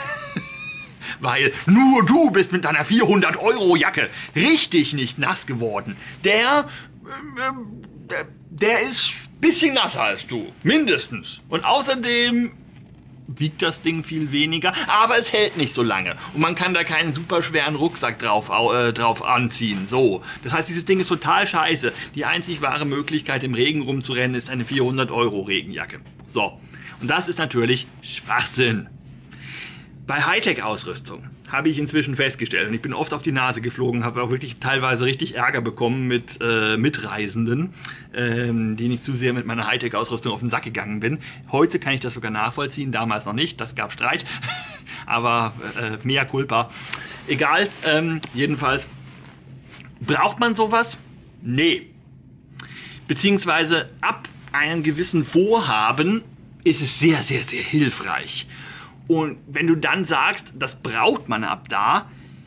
Weil nur du bist mit deiner vierhundert Euro Jacke richtig nicht nass geworden. Der... Der, der ist ein bisschen nasser als du, mindestens. Und außerdem wiegt das Ding viel weniger, aber es hält nicht so lange. Und man kann da keinen super schweren Rucksack drauf, äh, drauf anziehen. So. Das heißt, dieses Ding ist total scheiße. Die einzig wahre Möglichkeit, im Regen rumzurennen, ist eine vierhundert Euro Regenjacke. So. Und das ist natürlich Schwachsinn. Bei Hightech-Ausrüstung habe ich inzwischen festgestellt, und ich bin oft auf die Nase geflogen, habe auch wirklich teilweise richtig Ärger bekommen mit äh, Mitreisenden, ähm, die nicht zu sehr mit meiner Hightech-Ausrüstung auf den Sack gegangen bin. Heute kann ich das sogar nachvollziehen, damals noch nicht, das gab Streit, aber äh, mea culpa. Egal, ähm, jedenfalls, braucht man sowas? Nee. Beziehungsweise ab einem gewissen Vorhaben ist es sehr, sehr, sehr hilfreich. Und wenn du dann sagst, das braucht man ab da,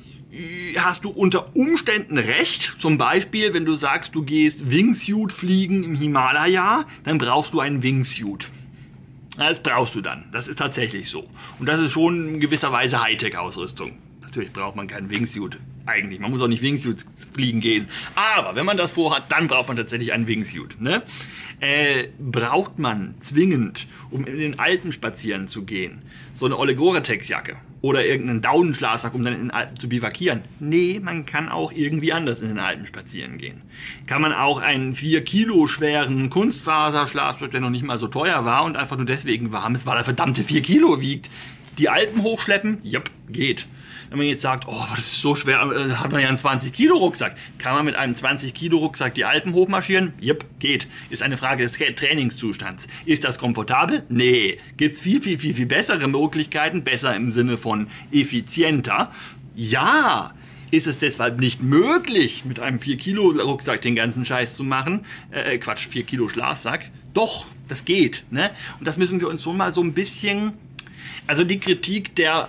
hast du unter Umständen recht. Zum Beispiel, wenn du sagst, du gehst Wingsuit fliegen im Himalaya, dann brauchst du einen Wingsuit. Das brauchst du dann. Das ist tatsächlich so. Und das ist schon in gewisser Weise Hightech-Ausrüstung. Natürlich braucht man keinen Wingsuit. Eigentlich. Man muss auch nicht Wingsuit fliegen gehen. Aber wenn man das vorhat, dann braucht man tatsächlich einen Wingsuit. Ne? Äh, braucht man zwingend, um in den Alpen spazieren zu gehen, so eine olle Gore-Tex-Jacke oder irgendeinen Daunenschlafsack, um dann in den Alpen zu bivakieren? Nee, man kann auch irgendwie anders in den Alpen spazieren gehen. Kann man auch einen vier Kilo schweren Kunstfaserschlafsack, der noch nicht mal so teuer war und einfach nur deswegen warm ist, weil er verdammte vier Kilo wiegt, die Alpen hochschleppen? Jupp, geht. Wenn man jetzt sagt, oh, das ist so schwer, äh, hat man ja einen zwanzig Kilo Rucksack. Kann man mit einem zwanzig Kilo Rucksack die Alpen hochmarschieren? Jupp, geht. Ist eine Frage des Trainingszustands. Ist das komfortabel? Nee. Gibt es viel, viel, viel, viel bessere Möglichkeiten, besser im Sinne von effizienter? Ja. Ist es deshalb nicht möglich, mit einem vier Kilo Rucksack den ganzen Scheiß zu machen? Äh, Quatsch, vier Kilo Schlafsack? Doch, das geht. Ne? Und das müssen wir uns schon mal so ein bisschen... Also die Kritik der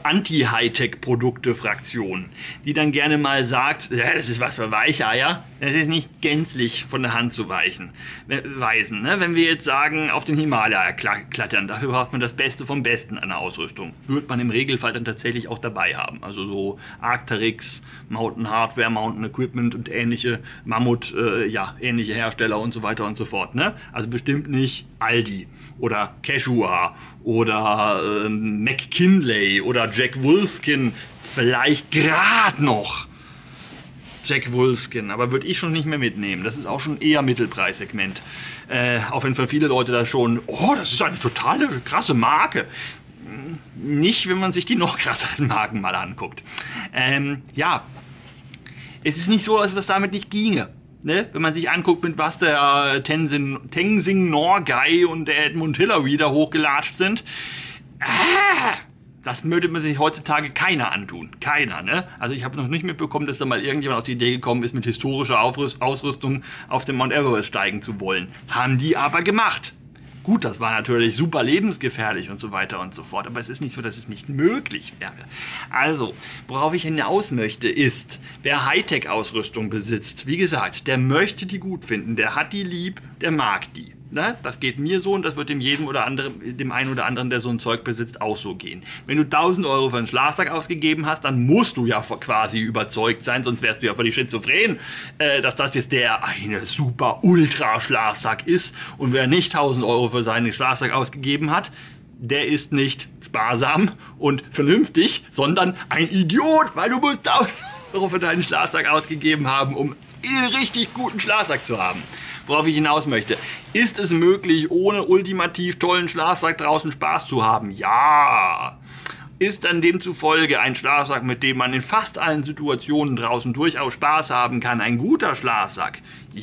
Anti-Hightech-Produkte-Fraktion, die dann gerne mal sagt, ja, das ist was für Weicheier, das ist nicht gänzlich von der Hand zu weichen, weisen. Ne? Wenn wir jetzt sagen, auf den Himalaya klettern, dafür braucht man das Beste vom Besten an der Ausrüstung. Wird man im Regelfall dann tatsächlich auch dabei haben. Also so Arc'teryx, Mountain Hardware, Mountain Equipment und ähnliche Mammut, äh, ja, ähnliche Hersteller und so weiter und so fort. Ne? Also bestimmt nicht Aldi oder Quechua oder ähm, McKinley oder Jack Wolfskin, vielleicht gerade noch Jack Wolfskin, aber würde ich schon nicht mehr mitnehmen. Das ist auch schon eher Mittelpreissegment. Äh, auch wenn für viele Leute das schon, oh, das ist eine totale krasse Marke. Nicht, wenn man sich die noch krasseren Marken mal anguckt. Ähm, ja, es ist nicht so, als was damit nicht ginge. Ne? Wenn man sich anguckt, mit was der Tenzin, Tenzing Norgay und der Edmund Hillary da hochgelatscht sind. Ah, das würde man sich heutzutage keiner antun. Keiner, ne? Also ich habe noch nicht mitbekommen, dass da mal irgendjemand auf die Idee gekommen ist, mit historischer Aufrüst Ausrüstung auf den Mount Everest steigen zu wollen. Haben die aber gemacht. Gut, das war natürlich super lebensgefährlich und so weiter und so fort, aber es ist nicht so, dass es nicht möglich wäre. Also, worauf ich hinaus möchte, ist, wer Hightech-Ausrüstung besitzt, wie gesagt, der möchte die gut finden, der hat die lieb, der mag die. Ne? Das geht mir so und das wird dem jedem oder anderen, dem einen oder anderen, der so ein Zeug besitzt, auch so gehen. Wenn du tausend Euro für einen Schlafsack ausgegeben hast, dann musst du ja quasi überzeugt sein, sonst wärst du ja völlig schizophren, äh, dass das jetzt der eine super Ultra-Schlafsack ist. Und wer nicht tausend Euro für seinen Schlafsack ausgegeben hat, der ist nicht sparsam und vernünftig, sondern ein Idiot, weil du musst tausend Euro für deinen Schlafsack ausgegeben haben, um einen richtig guten Schlafsack zu haben. Worauf ich hinaus möchte. Ist es möglich, ohne ultimativ tollen Schlafsack draußen Spaß zu haben? Ja. ist dann demzufolge ein Schlafsack, mit dem man in fast allen Situationen draußen durchaus Spaß haben kann, ein guter Schlafsack?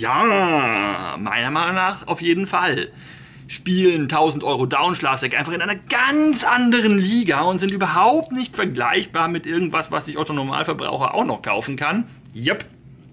Ja, meiner Meinung nach auf jeden Fall. Spielen tausend Euro Down-Schlafsäcke einfach in einer ganz anderen Liga und sind überhaupt nicht vergleichbar mit irgendwas, was sich Otto Normalverbraucher auch noch kaufen kann. Yep.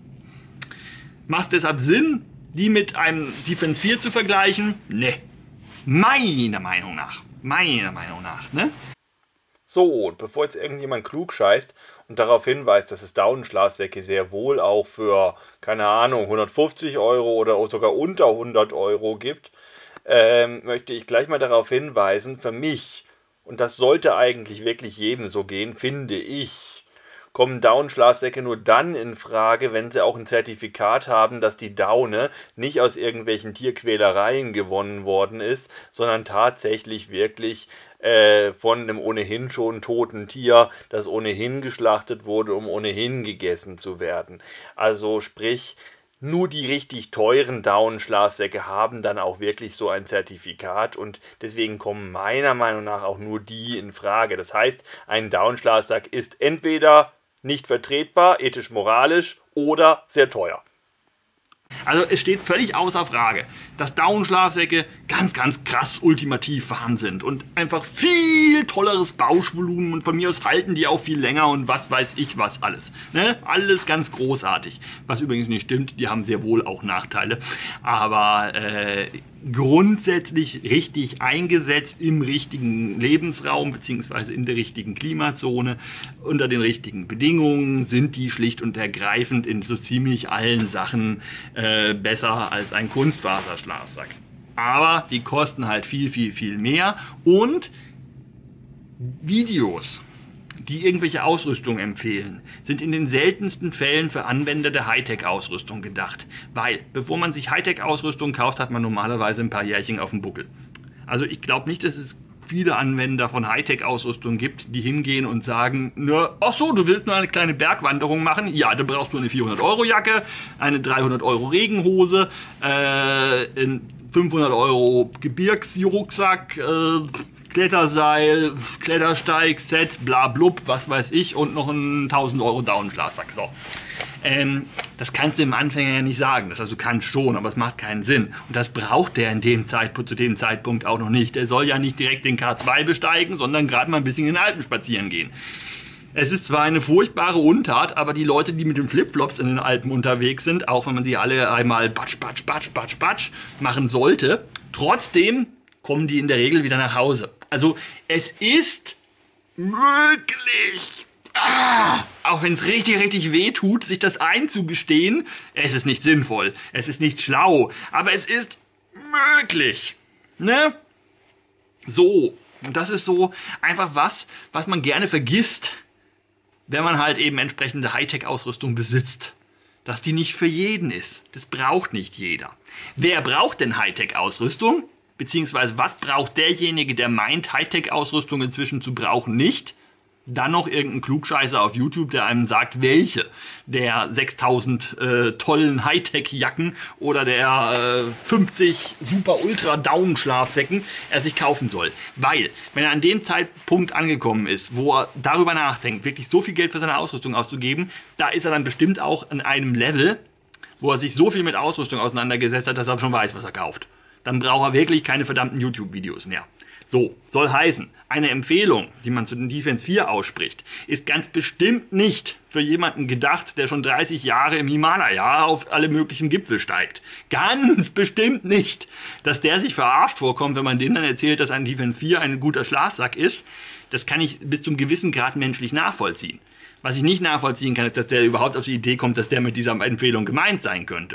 Macht deshalb Sinn, die mit einem Defense vier zu vergleichen? Ne. Meiner Meinung nach. Meiner Meinung nach, ne? So, und bevor jetzt irgendjemand klug scheißt und darauf hinweist, dass es Daunenschlafsäcke sehr wohl auch für, keine Ahnung, hundertfünfzig Euro oder sogar unter hundert Euro gibt, ähm, möchte ich gleich mal darauf hinweisen, für mich, und das sollte eigentlich wirklich jedem so gehen, finde ich, kommen Daunenschlafsäcke nur dann in Frage, wenn sie auch ein Zertifikat haben, dass die Daune nicht aus irgendwelchen Tierquälereien gewonnen worden ist, sondern tatsächlich wirklich äh, von einem ohnehin schon toten Tier, das ohnehin geschlachtet wurde, um ohnehin gegessen zu werden. Also sprich, nur die richtig teuren Daunenschlafsäcke haben dann auch wirklich so ein Zertifikat und deswegen kommen meiner Meinung nach auch nur die in Frage. Das heißt, ein Daunenschlafsack ist entweder nicht vertretbar, ethisch-moralisch oder sehr teuer. Also es steht völlig außer Frage, dass Daunenschlafsäcke ganz, ganz krass ultimativ warm sind und einfach viel tolleres Bauschvolumen und von mir aus halten die auch viel länger und was weiß ich was alles. Ne? Alles ganz großartig. Was übrigens nicht stimmt, die haben sehr wohl auch Nachteile. Aber äh, grundsätzlich richtig eingesetzt im richtigen Lebensraum bzw. in der richtigen Klimazone unter den richtigen Bedingungen sind die schlicht und ergreifend in so ziemlich allen Sachen äh, besser als ein Kunstfaserschlafsack. Aber die kosten halt viel, viel, viel mehr und Videos, die irgendwelche Ausrüstung empfehlen, sind in den seltensten Fällen für Anwender der Hightech-Ausrüstung gedacht. Weil, bevor man sich Hightech-Ausrüstung kauft, hat man normalerweise ein paar Jährchen auf dem Buckel. Also ich glaube nicht, dass es viele Anwender von Hightech-Ausrüstung gibt, die hingehen und sagen, na, ach so, du willst nur eine kleine Bergwanderung machen? Ja, dann brauchst du eine vierhundert Euro Jacke, eine dreihundert Euro Regenhose, äh, ein fünfhundert Euro Gebirgsrucksack, äh, Kletterseil, Klettersteig, Set, bla blub, was weiß ich und noch ein tausend Euro Daunenschlafsack. So. Ähm, das kannst du dem Anfänger ja nicht sagen. Das also kannst schon, aber es macht keinen Sinn. Und das braucht der in dem Zeitpunkt, zu dem Zeitpunkt auch noch nicht. Der soll ja nicht direkt den K zwei besteigen, sondern gerade mal ein bisschen in den Alpen spazieren gehen. Es ist zwar eine furchtbare Untat, aber die Leute, die mit den Flipflops in den Alpen unterwegs sind, auch wenn man sie alle einmal batsch, batsch, batsch, batsch, batsch machen sollte, trotzdem kommen die in der Regel wieder nach Hause. Also es ist möglich, ah, auch wenn es richtig, richtig weh tut, sich das einzugestehen, es ist nicht sinnvoll, es ist nicht schlau, aber es ist möglich. Ne? So, und das ist so einfach was, was man gerne vergisst, wenn man halt eben entsprechende Hightech-Ausrüstung besitzt. Dass die nicht für jeden ist. Das braucht nicht jeder. Wer braucht denn Hightech-Ausrüstung? Beziehungsweise was braucht derjenige, der meint, Hightech-Ausrüstung inzwischen zu brauchen, nicht? Dann noch irgendein Klugscheißer auf YouTube, der einem sagt, welche der sechstausend äh, tollen Hightech-Jacken oder der äh, fünfzig super ultra Daunenschlafsäcken er sich kaufen soll. Weil, wenn er an dem Zeitpunkt angekommen ist, wo er darüber nachdenkt, wirklich so viel Geld für seine Ausrüstung auszugeben, da ist er dann bestimmt auch an einem Level, wo er sich so viel mit Ausrüstung auseinandergesetzt hat, dass er schon weiß, was er kauft. Dann braucht er wirklich keine verdammten YouTube-Videos mehr. So, soll heißen, eine Empfehlung, die man zu den Defense vier ausspricht, ist ganz bestimmt nicht für jemanden gedacht, der schon dreißig Jahre im Himalaya auf alle möglichen Gipfel steigt. Ganz bestimmt nicht. Dass der sich verarscht vorkommt, wenn man dem dann erzählt, dass ein Defense vier ein guter Schlafsack ist, das kann ich bis zum gewissen Grad menschlich nachvollziehen. Was ich nicht nachvollziehen kann, ist, dass der überhaupt auf die Idee kommt, dass der mit dieser Empfehlung gemeint sein könnte.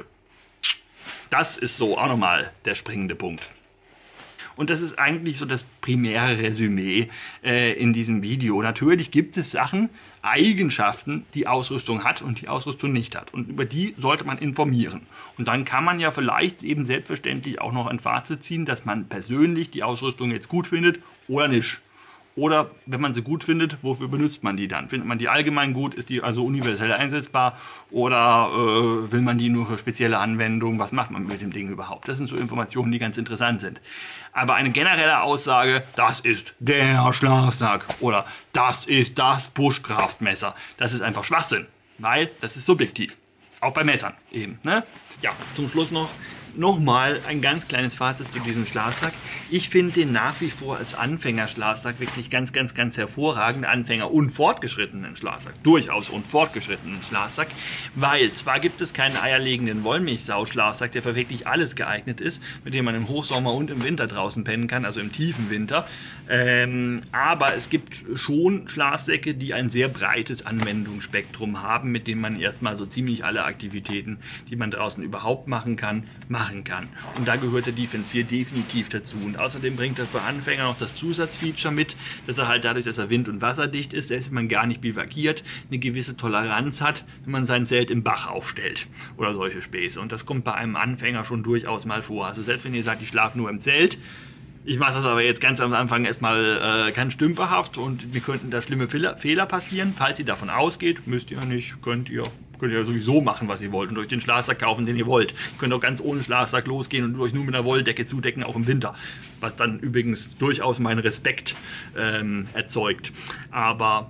Das ist so auch nochmal der springende Punkt. Und das ist eigentlich so das primäre Resümee äh, in diesem Video. Natürlich gibt es Sachen, Eigenschaften, die Ausrüstung hat und die Ausrüstung nicht hat. Und über die sollte man informieren. Und dann kann man ja vielleicht eben selbstverständlich auch noch ein Fazit ziehen, dass man persönlich die Ausrüstung jetzt gut findet oder nicht. Oder wenn man sie gut findet, wofür benutzt man die dann? Findet man die allgemein gut? Ist die also universell einsetzbar? Oder äh, will man die nur für spezielle Anwendungen? Was macht man mit dem Ding überhaupt? Das sind so Informationen, die ganz interessant sind. Aber eine generelle Aussage, das ist der Schlafsack oder das ist das Buschkraftmesser, das ist einfach Schwachsinn, weil das ist subjektiv. Auch bei Messern eben. Ne? Ja, zum Schluss noch Nochmal ein ganz kleines Fazit zu diesem Schlafsack. Ich finde den nach wie vor als Anfängerschlafsack wirklich ganz, ganz, ganz hervorragend. Anfänger- und fortgeschrittenen Schlafsack. Durchaus und fortgeschrittenen Schlafsack. Weil zwar gibt es keinen eierlegenden Wollmilchsau-Schlafsack, der für wirklich alles geeignet ist, mit dem man im Hochsommer und im Winter draußen pennen kann, also im tiefen Winter. Ähm, aber es gibt schon Schlafsäcke, die ein sehr breites Anwendungsspektrum haben, mit dem man erstmal so ziemlich alle Aktivitäten, die man draußen überhaupt machen kann, machen kann. Und da gehört der Defense vier definitiv dazu. Und außerdem bringt er für Anfänger noch das Zusatzfeature mit, dass er halt dadurch, dass er wind- und wasserdicht ist, selbst wenn man gar nicht bivakiert, eine gewisse Toleranz hat, wenn man sein Zelt im Bach aufstellt oder solche Späße. Und das kommt bei einem Anfänger schon durchaus mal vor. Also selbst wenn ihr sagt, ich schlafe nur im Zelt, ich mache das aber jetzt ganz am Anfang erstmal äh, ganz stümperhaft und mir könnten da schlimme Fehler, Fehler passieren. Falls ihr davon ausgeht, müsst ihr nicht, könnt ihr Könnt ihr sowieso machen, was ihr wollt und euch den Schlafsack kaufen, den ihr wollt. Ihr könnt auch ganz ohne Schlafsack losgehen und euch nur mit einer Wolldecke zudecken, auch im Winter. Was dann übrigens durchaus meinen Respekt ähm, erzeugt. Aber,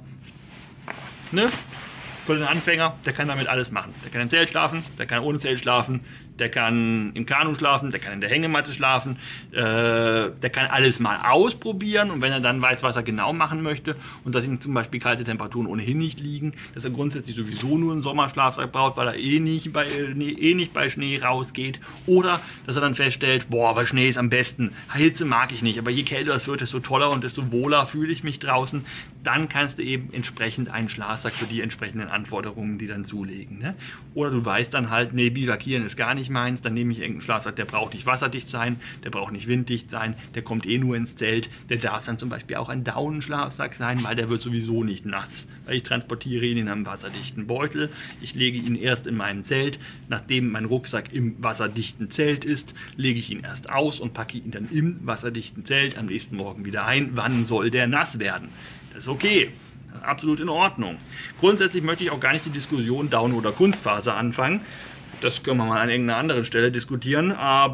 ne? Für den Anfänger, der kann damit alles machen. Der kann im Zelt schlafen, der kann ohne Zelt schlafen, der kann im Kanu schlafen, der kann in der Hängematte schlafen, äh, der kann alles mal ausprobieren und wenn er dann weiß, was er genau machen möchte und dass ihm zum Beispiel kalte Temperaturen ohnehin nicht liegen, dass er grundsätzlich sowieso nur einen Sommerschlafsack braucht, weil er eh nicht bei, eh nicht bei Schnee rausgeht oder dass er dann feststellt, boah, bei Schnee ist am besten, Hitze mag ich nicht, aber je kälter es wird, desto toller und desto wohler fühle ich mich draußen, dann kannst du eben entsprechend einen Schlafsack für die entsprechenden Anforderungen, die dann zulegen. Ne? Oder du weißt dann halt, nee, bivakieren ist gar nicht meins, dann nehme ich irgendeinen Schlafsack, der braucht nicht wasserdicht sein, der braucht nicht winddicht sein, der kommt eh nur ins Zelt, der darf dann zum Beispiel auch ein Daunenschlafsack sein, weil der wird sowieso nicht nass, weil ich transportiere ihn in einem wasserdichten Beutel, ich lege ihn erst in meinem Zelt, nachdem mein Rucksack im wasserdichten Zelt ist, lege ich ihn erst aus und packe ihn dann im wasserdichten Zelt am nächsten Morgen wieder ein. Wann soll der nass werden? Das ist okay. Absolut in Ordnung. Grundsätzlich möchte ich auch gar nicht die Diskussion Daun- oder Kunstfaser anfangen. Das können wir mal an irgendeiner anderen Stelle diskutieren,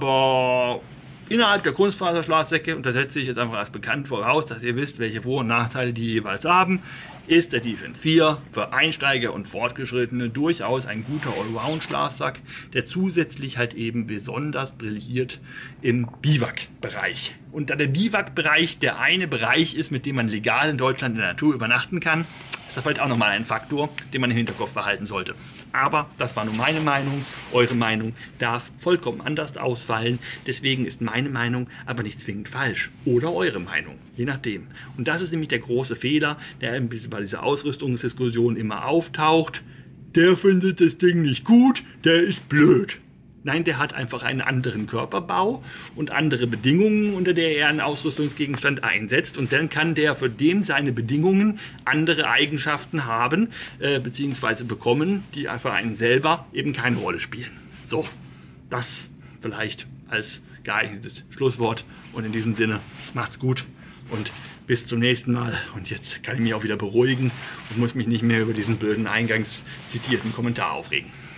aber innerhalb der Kunstfaserschlafsäcke, und da setze ich jetzt einfach als bekannt voraus, dass ihr wisst, welche Vor- und Nachteile die jeweils haben, ist der Defense vier für Einsteiger und Fortgeschrittene durchaus ein guter Allround-Schlafsack, der zusätzlich halt eben besonders brilliert im Biwak-Bereich. Und da der Biwak-Bereich der eine Bereich ist, mit dem man legal in Deutschland in der Natur übernachten kann, ist das vielleicht auch nochmal ein Faktor, den man im Hinterkopf behalten sollte. Aber das war nur meine Meinung. Eure Meinung darf vollkommen anders ausfallen. Deswegen ist meine Meinung aber nicht zwingend falsch. Oder eure Meinung, je nachdem. Und das ist nämlich der große Fehler, der bei dieser Ausrüstungsdiskussion immer auftaucht. Der findet das Ding nicht gut, der ist blöd. Nein, der hat einfach einen anderen Körperbau und andere Bedingungen, unter der er einen Ausrüstungsgegenstand einsetzt. Und dann kann der für dem seine Bedingungen andere Eigenschaften haben, äh, beziehungsweise bekommen, die für einen selber eben keine Rolle spielen. So, das vielleicht als geeignetes Schlusswort. Und in diesem Sinne, macht's gut und bis zum nächsten Mal. Und jetzt kann ich mich auch wieder beruhigen und muss mich nicht mehr über diesen blöden eingangs zitierten Kommentar aufregen.